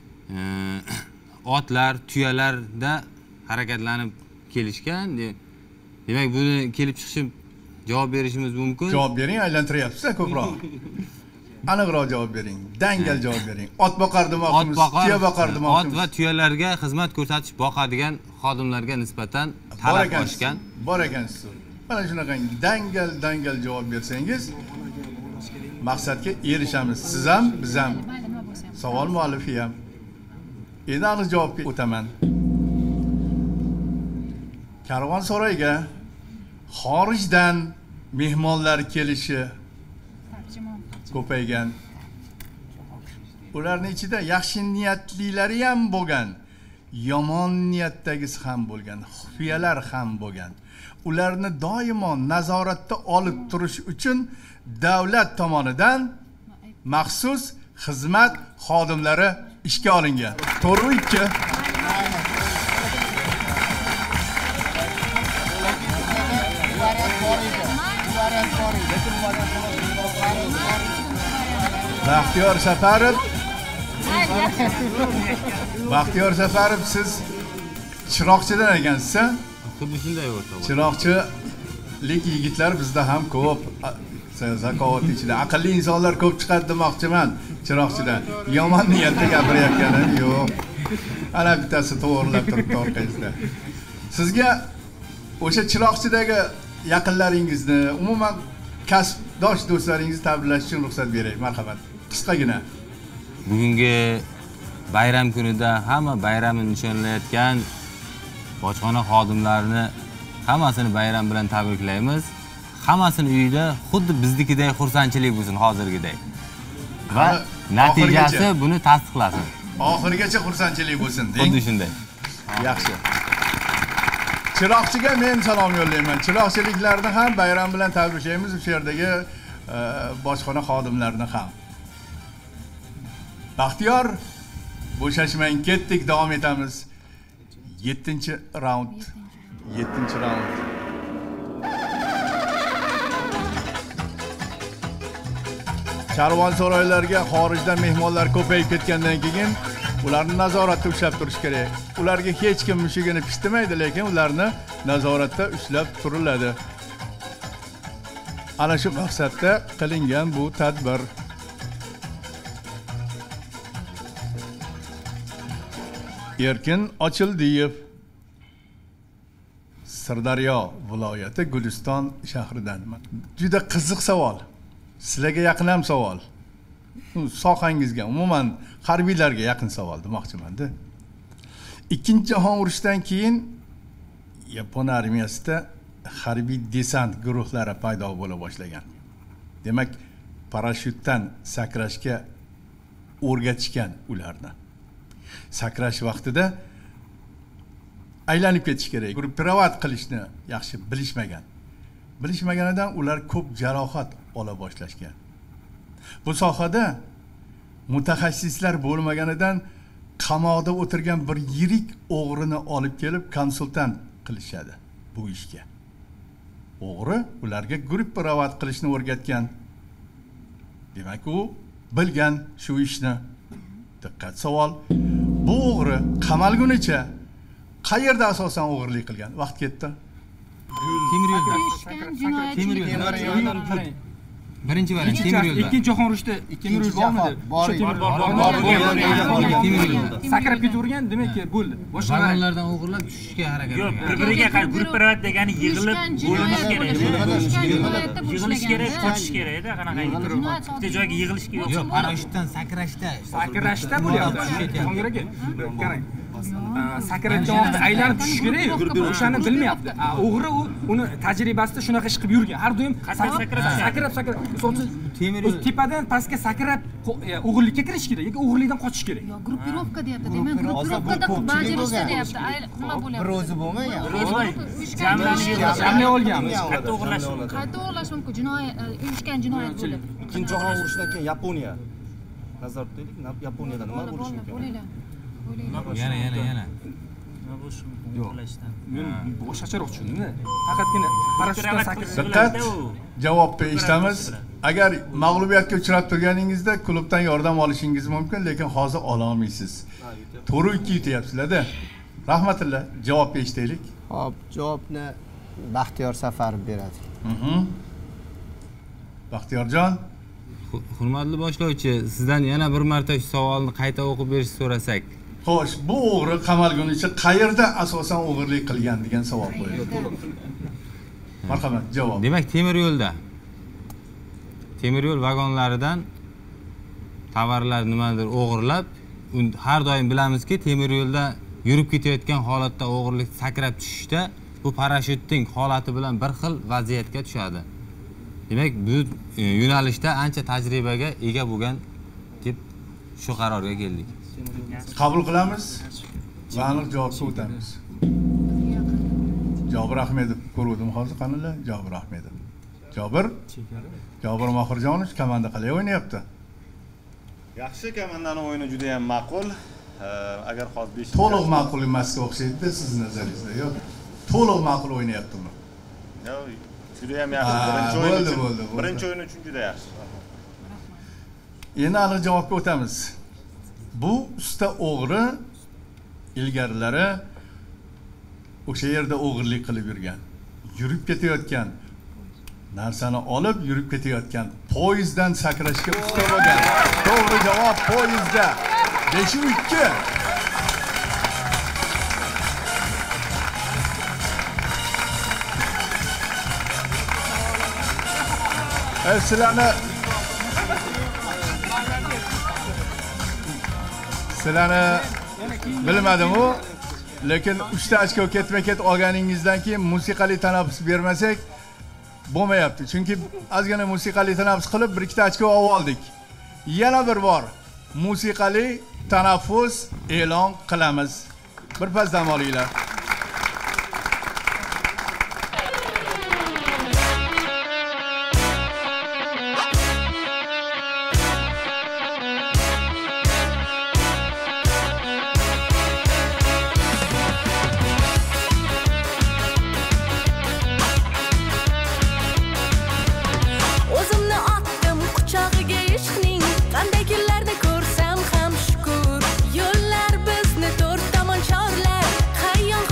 K: otlar, tuyalarda harakatlanib kelishgan. Demak, buni kelib chiqishib javob berishimiz mumkin.
A: Javob bering, aylantiryapsiz ko'proq. Aniqroq javob bering. Dangal javob bering. Ot boqar demoqchimiz, tuya boqar demoqchimiz.
K: Ot va tuyalarga xizmat ko'rsatish, boqadigan xodimlarga nisbatan talab oshgan.
A: Bor ekansiz. Mana shunaqa dangal dangal javob bersangiz maqsadga erishamiz. Siz ham, biz ham. Savol muallifi ham. Endi aniq javobga o'taman. Karvonsaroyga xorijdan mehmonlar kelishi ko'paygan. Ularning ichida yaxshi niyatlilari ham bo'lgan, yomon niyatdagisi ham bo'lgan, xufiyalar ham bo'lgan. Ularni doimo nazoratda olib turish uchun davlat tomonidan maxsus xizmat xodimlari ishga olingan. To'g'rimi ikki? Baxtiyor Safarov. Baxtiyor Safarov, siz chiroqchidan ekansiz-a?
K: Xuddi shunday o'rta.
A: Chiroqchilik yigitlar bizda ham ko'p. Zakovat ichida aqlli insonlar ko'p chiqadi demoqchiman chiroqchidan. Yomon niyatda gapirayotganim yo'q. Ana bittasi to'g'rilab turibdi orqangizda. Sizga o'sha chiroqchidagi yaqinlaringizni, umuman kasbdosh do'stlaringizni tabriklash uchun ruxsat beray, marhamat. Qisqagina.
K: Bugungi bayram kunida hamma bayramni nishonlayotgan bojxona xodimlarini hammasini bayram bilan tabriklaymiz. Hammasini uyida xuddi biznikidek xursandchilik bo'lsin hozirgidek. Va natijasi buni tasdiqlasin.
A: Oxirigacha xursandchilik bo'lsin deng.
K: Xuddi shunday.
A: Yaxshi. Chiroqchiga men salom yo'llayman. Chiroqchiliklarni ham bayram bilan tabriklaymiz, o'sha yerdagi bojxona xodimlarini ham. Baxtiyor, bo'shashmang, ketdik, davom etamiz. yettinchi raund. yettinchi raund. Karvonsaroylarga xorijdan mehmonlar ko'payib ketgandan keyin ularni nazoratda ushlab turish kerak. Ularga hech kim mushugini pishtirmaydi, lekin ularni nazoratda ushlab turiladi. Ana shu maqsadda qilingan bu tadbir. Erkin Ochildiyev, Sirdaryo viloyati Guliston shahridan. Juda qiziq savol. Sizlarga yaqin ham savol. Sohangizga, umuman harbiylarga yaqin savol demoqchiman-da. Ikkinchi jahon urushidan keyin Yapon armiyasida harbiy desant guruhlari paydo bo'la boshlagan. Demak, parashyutdan sakrashga o'rgatishgan ularni. Sakrash vaqtida aylanib ketish kerak. Pirovat qilishni yaxshi bilishmagan. Bilishmaganidan ular ko'p jarohat ola boshlashgan. Bu sohada mutaxassislar bo'lmaganidan qamoqda o'tirgan bir yirik o'g'rini olib kelib konsultant qilishadi bu ishga. O'g'ri ularga guruh pirovat qilishni o'rgatgan. Demak, u bilgan shu ishni. Diqqat savol. Bu o'g'ri qamalgunicha qayerda asosan o'g'irlik qilgan? Vaqt ketdi.
J: Temir yo'lda. Temir yo'lda. Birinchi variant temir yo'lda. Ikkinchi jahon urushida temir yo'l bormidi?
D: Bor,
J: temir yo'lda. Sakrab ketavergan, demak, bo'ldi. Boshqa vagonlardan o'g'irlab tushishga harakat qilgan.
F: Yo'q, bir-biriga qarab guruh pirovat degani yig'ilib bo'linish kerak. Yig'ilish kerak, qochish kerak-da, qanaqangi turib. Bitta joyga yig'ilish kerak.
K: Yo'q, parashyutdan sakrashda.
B: Sakrashda bo'lyapti. Xongiraka. Qarang. Sakrayotgan vaqtda aylanib tushish kerak-ku. O'shani bilmayapti. O'g'ri u uni tajribasida shunaqa ish qilib yurgan. Har doim sakrab sakrab sakrab temir yo'l tepadan pastga sakrab o'g'irlikka kirish kerak yoki o'g'irlikdan qochish kerak.
E: Yo'q, gruppirovka deyapti. Demak, gruppirovkada bajarishda deyapti. Nima bo'lyapti?
D: Bir o'zi bo'lmagan.
B: Jamlay olganmiz.
F: Qayta o'g'irlash mumkin.
E: Qayta o'g'irlash mumkin. Jinoyat, uyushgan jinoyat bo'lib.
I: Ikkinchi jahon urushidan keyin Yaponiya. Nazorat qilaylik, Yaponiyada nima bo'lishi mumkin?
K: Yana, yana, yana.
F: Nima bo'lishi mumkin? O'g'irlashdan.
B: Men boshqacharoq tushundim-da. Faqatgina parashyutdan sakrash.
A: Diqqat, javobni eshitamiz. Agar mag'lubiyatga uchrab turganingizda klubdan yordam olishingiz mumkin, lekin hozir ola olmaysiz. to'rt ikki yutyapsizlar-da. Rahmatulloh, javobni eshitaylik.
D: Hop, javobni Baxtiyor Safarov beradi.
A: Mhm. Baxtiyorjon,
K: Hurmatli boshlovchi, sizdan yana bir marta shu savolni qayta o'qib berishni so'rasak.
A: xo'sh, bu o'g'ri qamalgunicha qayerda asosan o'g'irlik qilgan degan savol qo'yildi. Marhamat, javob.
K: Demak, temir yo'lda. Temir yo'l vagonlaridan tovarlar nimadir o'g'irlab, har doim bilamizki, temir yo'lda yurib ketayotgan holatda o'g'irlik sakrab tushishda bu parashyutning holati bilan bir xil vaziyatga tushadi. Demak, bu yo'nalishda ancha tajribaga ega bo'lgan deb shu qarorga keldik.
A: Qabul qilamiz va aniq javobga o'tamiz. Jobir Ahmedov ko'rdim hozir qanday? Jobir Ahmedov. Jobir? Jobir Mohirjonov komanda qalay o'ynayapti?
L: Yaxshi, komandaning o'yini juda ham ma'qul. Agar hozir besh
A: to'liq ma'qul emasga o'xshaydi sizning nazaringizda, yo'q? To'liq ma'qul o'ynayaptimi?
L: Yo'q, juda ham yaxshi. Birinchi o'yin uchun, birinchi o'yin uchun juda yaxshi.
A: Endi aniq javobga o'tamiz. Bu usta o'g'ri ilgarilari o'sha yerda o'g'irlik qilib yurgan. Yurib ketayotgan narsani olib yurib ketayotgan poyezddan sakrashga usta bo'lgan. To'g'ri javob poyezdda. besh ikki. Sizlarni Sizlarni bilmadim u, lekin uchta ochko ketma-ket olganingizdan keyin musiqali tanaffus bermasak bo'lmayapti. Chunki ozgina musiqali tanaffus qilib bir ikkita ochko oldik. Yana bir bor musiqali tanaffus e'lon qilamiz. Bir pas dam olinglar.
M: Yo'llar bizni to'rt tomon chorlar, qayyon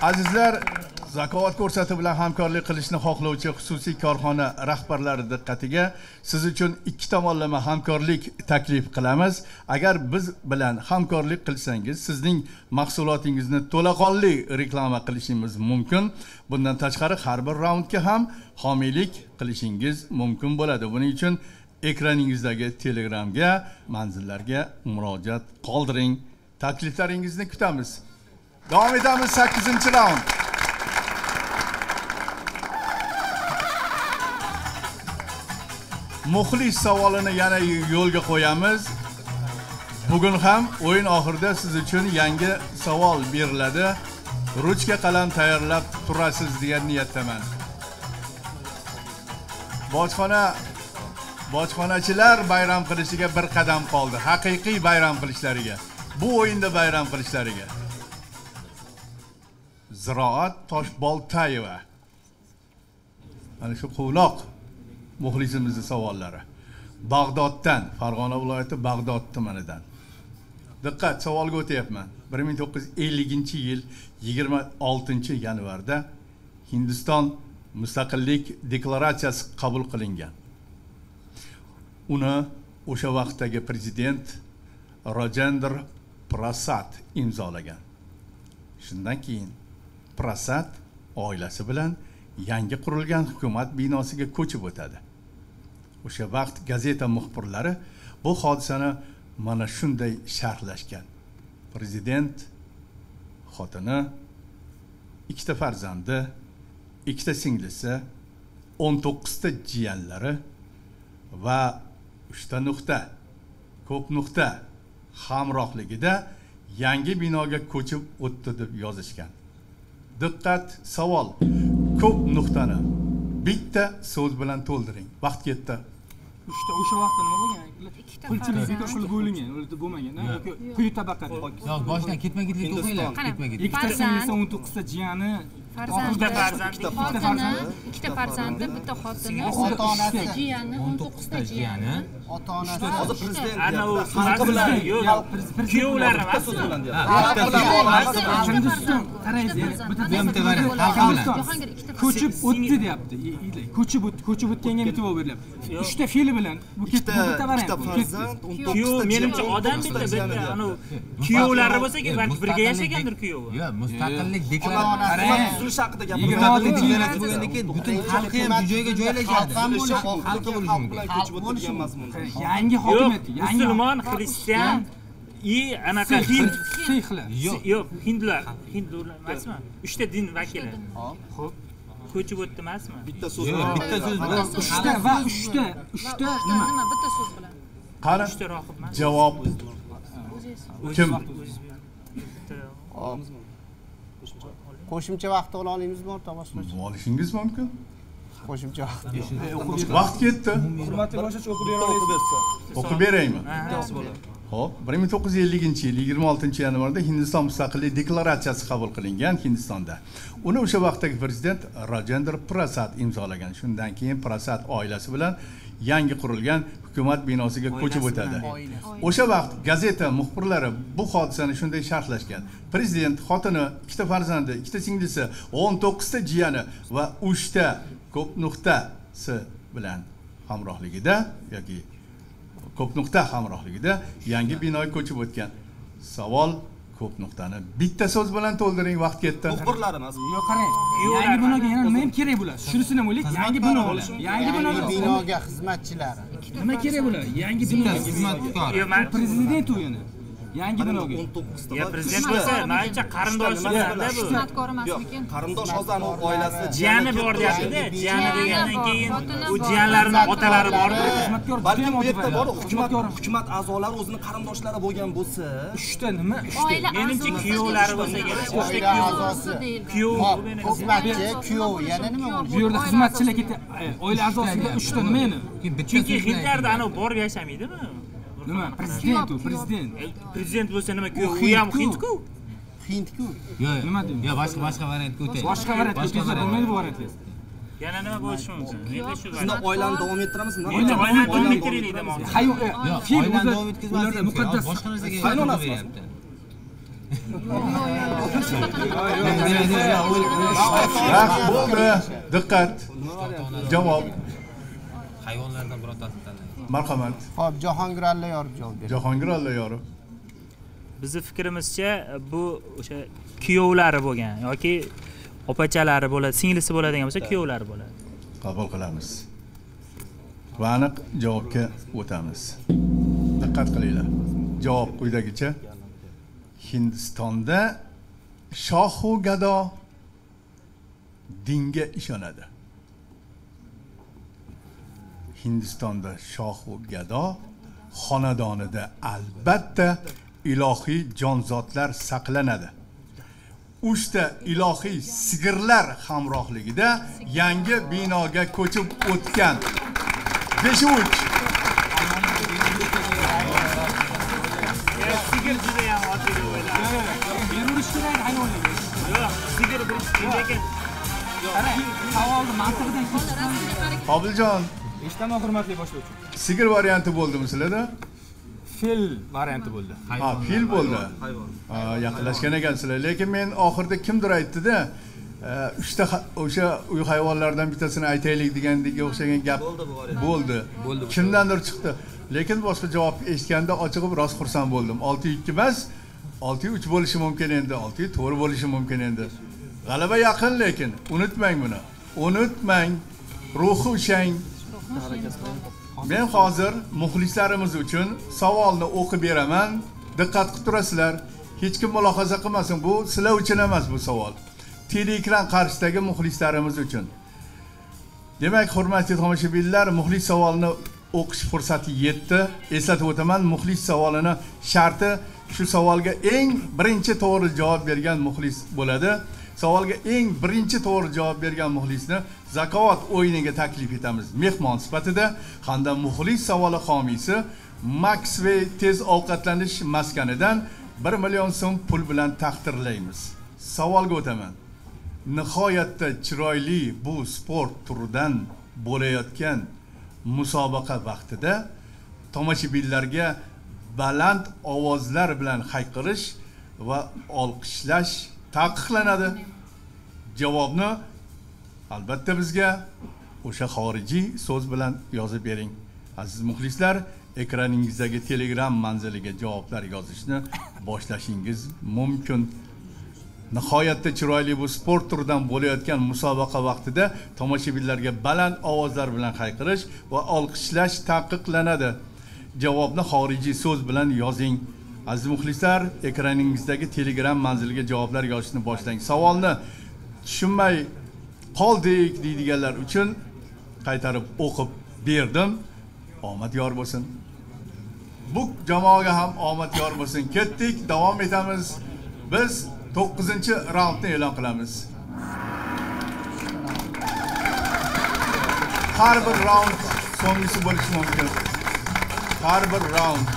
A: Azizlar, zakovat ko'rsati bilan hamkorlik qilishni xohlovchi xususiy korxona rahbarlari diqqatiga siz uchun ikki tomonlama hamkorlik taklif qilamiz. Agar biz bilan hamkorlik qilsangiz, sizning mahsulotingizni to'laqonli reklama qilishimiz mumkin. Bundan tashqari har bir raundga ham homiylik qilishingiz mumkin bo'ladi. Buning uchun ekraningizdagi Telegramga, manzillarga murojaat qoldiring. Takliflaringizni kutamiz. Davom etamiz sakkizinchi raund. Muxlis savolini yana yo'lga qo'yamiz. Bugun ham o'yin oxirida siz uchun yangi savol beriladi. Ruchka qalam tayyorlab turasiz degan niyatdaman. Bojxona bojxonachilar bayram qilishiga bir qadam qoldi. Haqiqiy bayram qilishlariga. Bu o'yinda bayram qilishlariga. Ziroat Toshboltayeva. Mana shu quvloq muxlisimizning savollari. Bag'doddan, Farg'ona viloyati Bag'dod tumanidan. Diqqat, savolga o'tyapman. bir ming to'qqiz yuz ellinchi yil yigirma oltinchi yanvarda Hindiston mustaqillik deklaratsiyasi qabul qilingan. Uni o'sha vaqtdagi prezident Rajendra Prasad imzolagan. Shundan keyin Prasad oilasi bilan yangi qurilgan hukumat binosiga ko'chib o'tadi. O'sha vaqt gazeta muxbirlari bu hodisani mana shunday sharhlashgan. Prezident xotini, ikkita farzandi, ikkita singlisi, o'n to'qqizta jiyanlari va uchta nuqta, ko'p nuqta hamrohligida yangi binoga ko'chib o'tdi deb yozishgan. Diqqat, savol. Ko'p nuqtani bitta so'z bilan to'ldiring. Vaqt ketdi.
B: Uchta o'sha vaqtda nima bo'lgan? Qilchilik qilib bo'lingan, o'ldi bo'lmagan, yoki quyi tabaqada.
C: Yo'q, boshdan ketma-ketlik o'qinglar, ketma-ketlik.
B: Ikkita singlisi, o'n to'qqizta jiyani,
E: farzandi, ikkita farzandi, ikkita farzandi, bitta xotini, ota-onasi, jiyani, o'n to'qqizta jiyani,
D: ota-onasi.
F: Hozir prezident ana u xalqi bilan yo'q, kuyovlari emas.
B: Hindiston qaraysiz, bitta bitta variant, xalqi bilan ko'chib o'tdi deyapti. Ko'chib o'tdi, ko'chib o'tganga e'tibor berilyapti. Uchta fe'li bilan bu bitta variant.
F: Kuyov menimcha odam bitta bitta ana kuyovlari bo'lsa kerak, balki birga yashagandir kuyovi.
C: Yo'q, mustaqillik deklaratsiyasi haqida gapirmoqchi bo'lgandan keyin butun xalqi ham joyga joylashadi. Xalqi bo'lishi mumkin.
D: Xalq bo'lishi mumkin.
B: Yangi hokimiyat, yangi
F: musulmon, xristian и anaqa hind
B: shayxlar.
F: Yo'q, hindlar, hindlar emasmi? Uchta din vakili. Xo'p. Ko'chib o'tdi emasmi?
C: Bitta so'z bilan, bitta so'z bilan.
B: Uchta va uchta, uchta nima?
E: Nima bitta so'z bilan?
A: Qani? Javob. Kim?
D: Qo'shimcha vaqt ola olamizmi o'rta boshlovchi?
A: Olishingiz mumkin.
D: Qo'shimcha vaqt.
A: Vaqt ketdi.
B: Hurmatli boshlovchi o'qib bera olasiz?
A: O'qib beraymi? Xo'p, bir ming to'qqiz yuz ellinchi yil yigirma oltinchi yanvarda Hindiston mustaqillik deklaratsiyasi qabul qilingan Hindistonda. Uni o'sha vaqtdagi prezident Rajendra Prasad imzolagan. Shundan keyin Prasad oilasi bilan yangi qurilgan hukumat binosiga ko'chib o'tadi. O'sha vaqt gazeta muxbirlari bu hodisani shunday sharhlashgan. Prezident xotini, ikkita farzandi, ikkita singlisi, o'n to'qqizta jiyani va uchta ko'p nuqtasi bilan hamrohligida yoki ko'p nuqta hamrohligida yangi binoga ko'chib o'tgan. Savol, ko'p nuqtani bitta so'z bilan to'ldiring, vaqt ketdi.
I: Muxbirlar emas.
B: Yo'q, qarang. Yangi binoga yana nima ham kerak bo'ladi? Shunisini ham o'ylaylik, yangi bino bo'ladi. Yangi
D: binoga xizmatchilari.
B: Nima kerak bo'ladi? Yangi binoga
C: xizmatkor.
B: Prezident u yana. Yangi binoga.
F: Ya prezident bo'lsa, menimcha qarindoshilarda bu.
E: Xizmatkor emasmikin?
I: Qarindosh hozirning oilasi
F: jiyani bor deyapti-da. Jiyani degandan keyin u jiyanlarining otalari bordi.
B: Xizmatkor
I: balki bu yerda bor hukumat hukumat a'zolari o'zining qarindoshlari bo'lgan bo'lsa,
B: uchta nima? Uchta.
F: Menimcha kuyovlari bo'lsa kerak.
D: Oila a'zosi.
F: Kuyov,
D: xizmatchi, kuyov, yana nima bo'ladi?
B: Bu yerda xizmatchilar ketdi. Oila a'zosiga uchta nima endi?
F: Chunki hindlarda ana borib yashamaydimi?
B: Nima? Prezident u, prezident.
F: Prezident bo'lsa nima kuyov? U ham hindku.
D: Hindku.
C: Yo'q, nima deydi? Yo'q, boshqa boshqa variantga o'taylik.
B: Boshqa variant, boshqa variant bo'lmaydi bu variantlar.
F: Yana nima bo'lishi mumkin? Menda shu
I: shunda oilani davom ettiramizmi?
F: Menda oilani davom ettiraylik demoqchi.
B: Yo'q, oilani davom etkazmaslik
C: muqaddas boshqa narsaga e'tibor beryapti.
A: bo'ldi. Diqqat. Javob.
K: Hayvonlardan birortasini tanlang.
A: Marhamat.
D: Xo'p, Jahongir Allayorov javob berdi.
A: Jahongir Allayorov.
G: Bizni fikrimizcha bu o'sha kuyovlari bo'lgan yoki opachalari bo'ladi, singlisi bo'ladigan bo'lsa kuyovlari bo'ladi.
A: Qabul qilamiz. Va aniq javobga o'tamiz. Diqqat qilinglar. Javob quyidagicha. Hindistonda shohu gado dinga ishonadi. Hindistonda shohu gado xonadonida albatta ilohiy jonzotlar saqlanadi. Uchta ilohiy sigirlar hamrohligida yangi binoga ko'chib o'tgan. besh uch.
F: Sigir juda ham oddiy o'ylar. Yurish kerak hayvonlar. Yo'q, sigir bir lekin qarang, savolni mantiqidan kechirib.
A: Qobiljon,
B: eshitaman hurmatli boshlovchi.
A: Sigir varianti bo'ldimi sizlarda?
B: Fil varianti bo'ldi.
A: Ha, fil bo'ldi. Ha, yaqinlashgan ekansizlar. Lekin men oxirida kimdir aytdi-da, uchta o'sha uy hayvonlaridan bittasini aytaylik degandek o'xshagan gap bo'ldi. Kimdandir chiqdi. Lekin boshqa javob eshitganda ochig'i biroz xursand bo'ldim. olti ikki emas, olti uch bo'lishi mumkin endi, olti to'rt bo'lishi mumkin endi. G'alaba yaqin, lekin unutmang buni. Unutmang, ruhi ushang. Men hozir muxlislarimiz uchun savolni o'qib beraman. Diqqat qilib turasizlar. Hech kim mulohaza qilmasin. Bu sizlar uchun emas bu savol. Teleekran qarshisidagi muxlislarimiz uchun. Demak, hurmatli tomoshabinlar, muxlis savolini o'qish fursati yetdi. Eslatib o'taman, muxlis savolini sharti shu savolga eng birinchi to'g'ri javob bergan muxlis bo'ladi. Savolga eng birinchi to'g'ri javob bergan muxlisni zakovat o'yiniga taklif etamiz. Mehmon sifatida hamda muxlis savoli homiysi Maxway tez ovqatlanish maskanidan bir million so'm pul bilan taqdirlaymiz. Savolga o'taman. Nihoyatda chiroyli bu sport turidan bo'layotgan musobaqa vaqtida tomoshabinlarga baland ovozlar bilan hayqirish va olqishlash taqiqlanadi. Javobni albatta bizga o'sha xorijiy so'z bilan yozib bering. Aziz muxlislar, ekraningizdagi Telegram manziliga javoblar yozishni boshlashingiz mumkin. Nihoyatda chiroyli bu sport turidan bo'layotgan musobaqa vaqtida tomoshabinlarga baland ovozlar bilan hayqirish va olqishlash taqiqlanadi. Javobni xorijiy so'z bilan yozing. Aziz muxlislar, ekraningizdagi Telegram manziliga javoblar yozishni boshlang. Savolni tushunmay qoldik deydiganlar uchun qaytarib o'qib berdim. Omad yor bo'lsin. Bu jamoaga ham omad yor bo'lsin. Ketdik, davom etamiz. Biz to'qqizinchi raundni e'lon qilamiz. Har bir raund so'nggisi bo'lishi mumkin. Har bir raund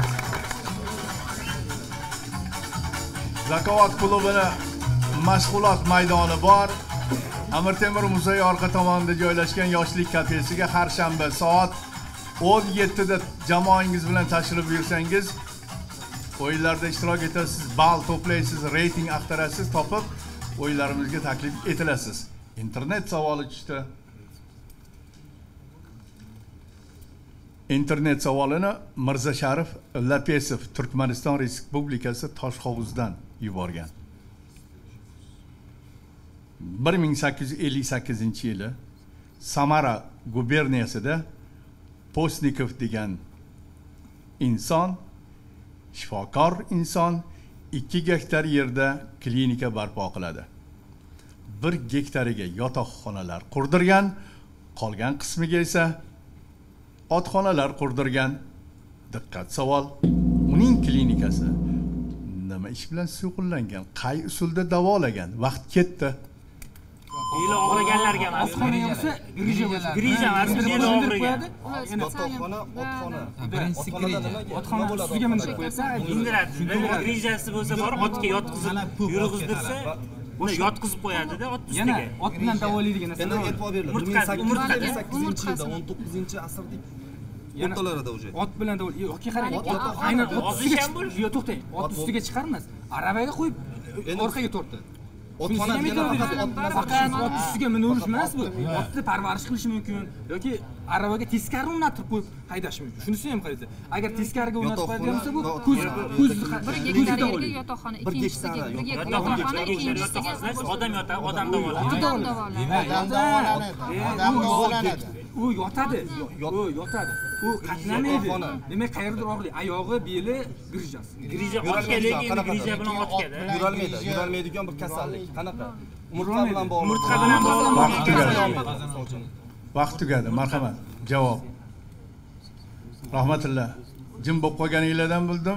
A: Zakovat klubini mashg'ulot maydoni bor. Amir Temur muzeyi orqa tomonida joylashgan yoshlik kafesiga har shanba soat o'n yettida jamoangiz bilan tashrif buyursangiz, o'yinlarda ishtirok etasiz, ball to'playsiz, reyting axtarasiz, topib o'yinlarimizga taklif etilasiz. Internet savoli tushdi. Internet savolini Mirza Sharif Lapesov Turkmaniston Respublikasi Toshhovuzdan yuborgan. bir ming sakkiz yuz ellik sakkizinchi yili Samara guberniyasida Postnikov degan inson, shifokor inson ikki gektar yerda klinika barpo qiladi. bir gektariga yotoqxonalar qurdirgan, qolgan qismiga esa otxonalar qurdirgan. Diqqat savol. Uning klinikasi nima ish bilan shug'ullangan? Qay usulda davolagan? Vaqt ketdi.
F: Yili og'riganlarga emas.
B: Otxonaga bo'lsa, grija bo'lsa.
F: Grija emas, yili og'rigan.
I: Yotoqxona, otxona.
B: Birinchisi grija. Otxona ustiga minib qo'ysa,
F: indiradi. Grijasi bo'lsa bor, otga yotqizib, yurg'izdirsa, uni yotqizib qo'yadi-da ot ustiga.
B: Yana ot bilan davolaydigan narsa.
I: Endi e'tibor beringlar. bir ming sakkiz yuz ellik sakkizinchi yilda o'n to'qqizinchi asrning o'rtalarida o'sha.
B: Ot bilan davol yoki qarang, aynan ot ustiga, yo to'xtang, ot ustiga chiqarmas.
F: aravaga qo'yib orqaga tortdi.
I: Otxona
F: faqat ot ustiga minirish emas bu. Otni parvarish qilish mumkin yoki aravaga teskari o'rnatib qo'yib haydash mumkin. Shunisi ham qaraysiz. Agar teskariga o'rnatib qo'yadigan bo'lsa bu ko'z ko'z
E: biriga yerga yotoqxona, ikkinchisiga birga yotoqxona, ikkinchisiga
G: odam yotadi, odam davolanadi.
E: odam davolanadi.
D: Odam davolanadi. Odam davolanadi.
F: U yotadi. U yotadi. U qatnamaydi. Demak, qayerdir og'riq, oyog'i, beli, grijasi.
G: Grija otga, lekin grija bilan otgada.
I: Yurolmaydi, yurolmaydigan bir kasallik. Qanaqa? Umurtqa bilan bog'liq.
G: Umurtqa bilan bog'liq.
A: Vaqt tugadi. Vaqt tugadi. Marhamat. Javob. Rahmatulloh. Jim bo'lib qolganinglardan bildim.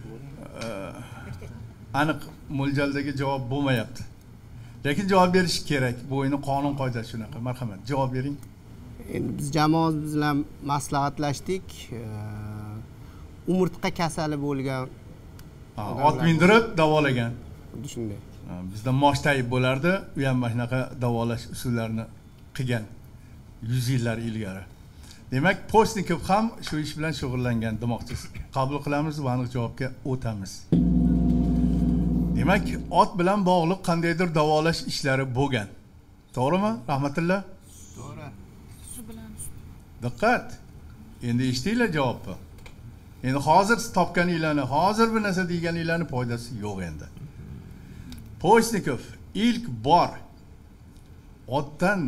A: Aniq mo'ljaldagi javob bo'lmayapti. Lekin javob berish kerak. Bu o'yinning qonun qoidasi shunaqa. Marhamat, javob bering.
D: Endi biz jamoamiz bilan maslahatlashdik. Umurtqa kasali bo'lgan
A: ot mindirib davolagan.
D: Xuddi shunday.
A: Bizda mosh tayib bo'lardi, u ham mana shunaqa davolash usullarini qilgan yuz yillar ilgari. Demak, Postnikov ham shu ish bilan shug'ullangan demoqchisiz. Qabul qilamiz va aniq javobga o'tamiz. Demak, ot bilan bog'liq qandaydir davolash ishlari bo'lgan. To'g'rimi, Rahmatulloh?
D: To'g'ri.
A: Diqqat. Endi eshitdinglar javobni. Endi hozir topganinglarni, hozir bir narsa deganinglarni foydasi yo'q endi. Postnikov ilk bor otdan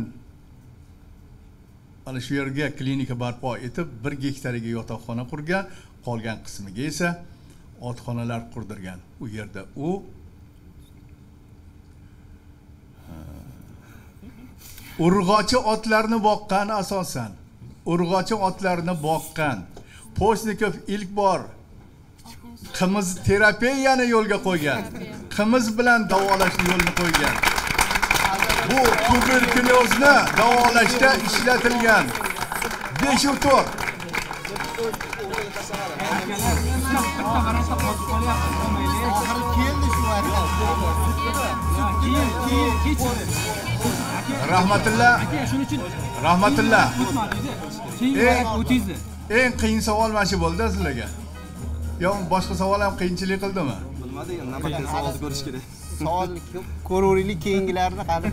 A: ana shu yerga klinika barpo etib, bir gektariga yotoqxona qurgan, qolgan qismiga esa otxonalar qurdirgan. U yerda u urg'ochi otlarni boqqan asosan. Urg'ochi otlarni boqqan. Postnikov ilk bor qimiz terapiyani yo'lga qo'ygan. Qimiz bilan davolashni yo'lga qo'ygan. Bu tuberkulyozni davolashda ishlatilgan besh utur. Rahmatulloh. Rahmatulloh. Eng qiyin savol mana shu bo'ldi sizlarga. Yo'q, boshqa savol ham qiyinchilik qildimi?
I: Bilmadim, navbatdagi savolni ko'rish kerak.
D: Savol ko'raveraylik keyingilarni qani.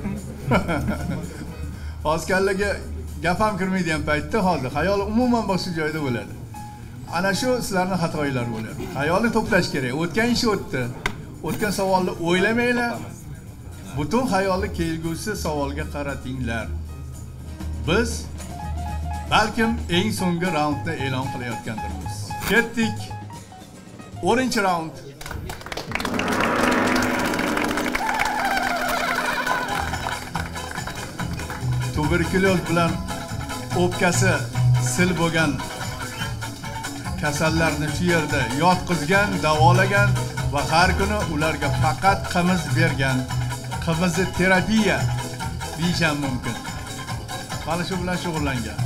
A: Hozirlarga gap ham kirmaydigan paytda hozir xayol umuman boshqa joyda bo'ladi. Ana shu sizlarning xatoinglar bo'ladi. Xayolni to'plash kerak. O'tgan ish o'tdi. O'tgan savolni o'ylamanglar. Butun xayolni kelgusi savolga qaratinglar. Biz balkim eng so'nggi raundni e'lon qilayotgandirmiz. Ketdik. o'ninchi raund. Tuberkulyoz bilan o'pkasi sil bo'lgan kasallarni shu yerda yotqizgan, davolagan va har kuni ularga faqat qimiz bergan. Qimizi terapiya deyishim mumkin. Mana shu bilan shug'ullangan.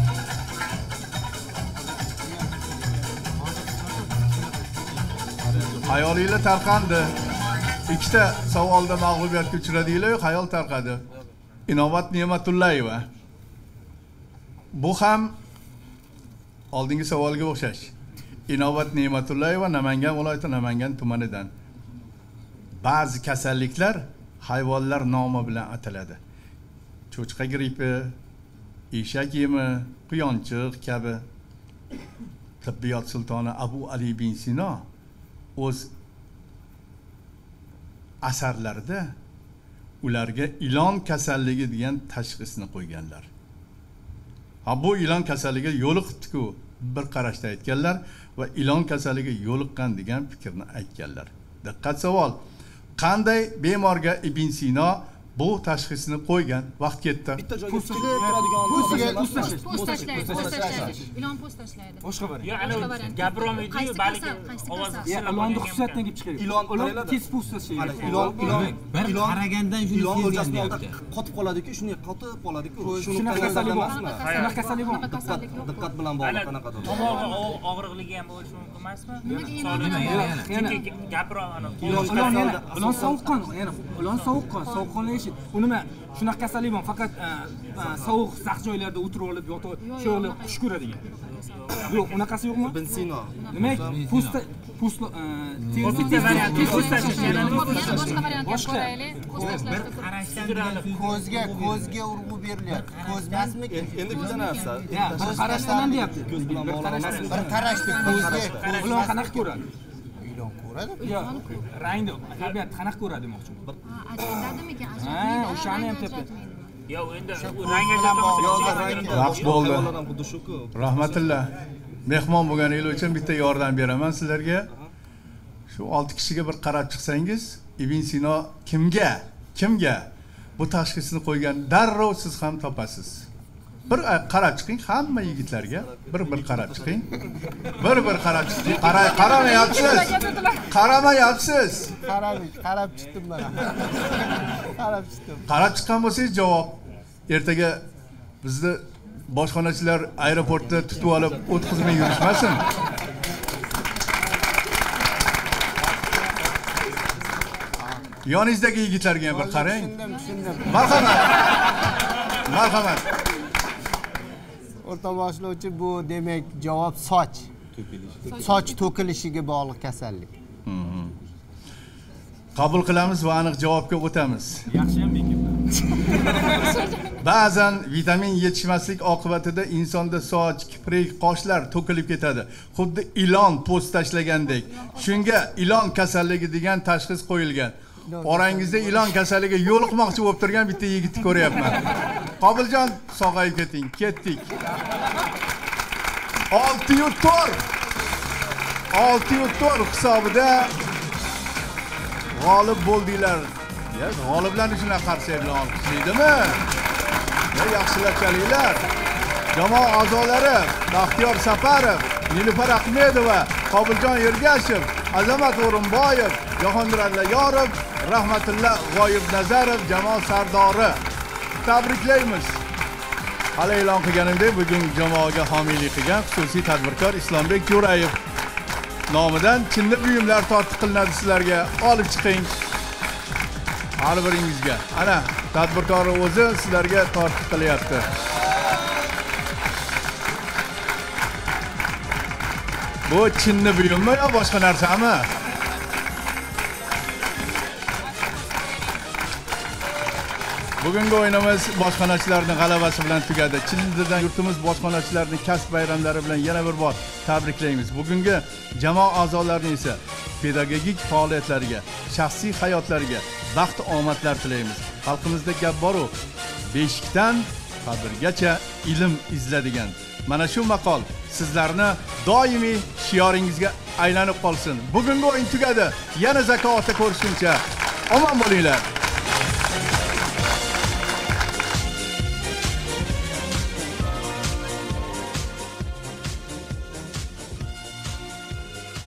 A: Hayolinglar tarqandi. Ikkita savolda mag'lubiyatga uchradinglar, xayol tarqadi. Inobat Ne'matullayeva. Bu ham oldingi savolga o'xshash. Inobat Ne'matullayeva Namangan viloyati Namangan tumanidan. Ba'zi kasalliklar hayvonlar nomi bilan ataladi. Cho'chqa grippi, eshak yemi, quyonchiq kabi. Tibbiyot sultoni Abu Ali bin Sino o'z asarlarida ularga ilon kasalligi degan tashxisni qo'yganlar. Ha, bu ilon kasalligiga yo'liqdi-ku bir qarashda aytganlar va ilon kasalligiga yo'liqqan degan fikrni aytganlar. Diqqat savol. Qanday bemorga Ibn Sino bu tashxisni qo'ygan? Vaqt ketdi.
I: Bitta joyga tikilib turadigan
E: post tashlash, post tashlash, ilon post tashlaydi.
F: Boshqa variant.
G: Ya'ni gapirolmaydi-yu, balki ovozi
F: ilonni xususiyatidan kelib chiqadi.
I: Ilon
F: ilon tez post tashlaydi.
I: Ilon ilon
C: bir qaragandan shuni
I: ilon
C: sezgan
I: o'ljasini
C: deyapti.
I: qotib qoladi-ku, shunday qotib qoladi-ku.
F: Shunaqa kasallik bor. Shunaqa kasallik bor.
I: Diqqat bilan bog'liq qanaqadir.
G: tomog'i og'riqligi ham bo'lishi mumkin emasmi?
F: Yana
G: gapirolmani.
F: ilon ilon sovuqqon, yana ilon sovuqqon, sovuqqonlik eshit. U nima? Shunaqa kasallik bor, faqat sovuq zax joylarda o'tirib olib, yotib, sho'rli xush ko'radigan. Yo'q, unaqasi yo'qmi?
I: Ibn Sino.
F: Demak, pusta pustlo
G: Bitta variant, pusta yana nima
E: Yana boshqa variant ko'raylik.
C: Bir qarashdan ko'zga ko'zga urg'u berilyapti. Ko'z emasmi?
I: Endi bitta narsa.
F: Ya, bir qarashdan ham deyapti.
I: Ko'z bilan bog'lanmas.
C: Bir qarashda ko'zga
F: Ular qanaqa ko'radi?
C: ilon ko'radi.
F: Yo'q, rangni, tabiat qanaqa ko'radi demoqchiman.
E: Ajratadimikan?
F: Ha, o'shani ham tepdi.
G: Yo'q, endi u rangga ajratmasa.
A: Vaqt bo'ldi.
I: Hayvonlar xuddi shu-ku.
A: Rahmatilla. Mehmon bo'lganingiz uchun bitta yordam beraman sizlarga. Shu olti kishiga bir qarab chiqsangiz, Ibn Sino kimga, kimga bu tashxisni qo'ygan darrov siz ham topasiz. Bir qarab chiqing, hamma yigitlarga bir-bir qarab chiqing. Bir-bir qarab chiqing. Qaray, qaramayapsiz. Qaramayapsiz.
D: Qarab, qarab chiqdim mana. Qarab chiqdim.
A: Qarab chiqqan bo'lsangiz javob. Ertaga bizni boshxonachilar aeroportda tutib olib o'tkazmay yurishmasin. Yoningizdagi yigitlarga ham bir qarang.
D: Tushundim, tushundim.
A: Marhamat. Marhamat.
D: O'rta boshlovchi, bu demak javob soch. Soch to'kilishiga bog'liq kasallik.
A: Qabul qilamiz va aniq javobga o'tamiz.
F: Yaxshi ham bekinman.
A: Ba'zan vitamin yetishmaslik oqibatida insonda soch, kiprik, qoshlar to'kilib ketadi. Xuddi ilon po'st tashlagandek. Shunga ilon kasalligi degan tashxis qo'yilgan. Orangizda ilon kasalligi yo'liqmoqchi bo'lib turgan bitta yigitni ko'ryapman. Qobiljon, sog'ayib keting. Ketdik. olti yu to'rt. olti yu to'rt hisobida g'olib bo'ldinglar. Ya, g'oliblarni shunaqa qarsak bilan olqishlaydimi? Ya, yaxshilab chalinglar. Jamoa a'zolari Baxtiyor Saparov, Nilufar Ahmedova, Qobiljon Ergashev, Azamat O'rinboyev, Jahongir Allayorov, Rahmatilla G'oyibnazarov jamoa sardori. Tabriklaymiz. Hali e'lon qilganimdek, bugun jamoaga homiylik qilgan xususiy tadbirkor Islombek Jo'rayev nomidan chinni buyumlar tortiq qilinadi sizlarga. Olib chiqing. Har biringizga. Ana, tadbirkor o'zi sizlarga tortiq qilyapti. Bu chinni buyummi yo boshqa narsami? Bugungi o'yinimiz bojxonachilarning g'alabasi bilan tugadi. Chindidan yurtimiz bojxonachilarining kasb bayramlari bilan yana bir bor tabriklaymiz. Bugungi jamoa a'zolarining esa pedagogik faoliyatlariga, shaxsiy hayotlariga baxt omadlar tilaymiz. Xalqimizda gap bor-ku, beshikdan qabrgacha ilm izladigan. Mana shu maqol sizlarni doimiy shioringizga aylanib qolsin. Bugungi o'yin tugadi. Yana zakotda ko'rishguncha omon bo'linglar.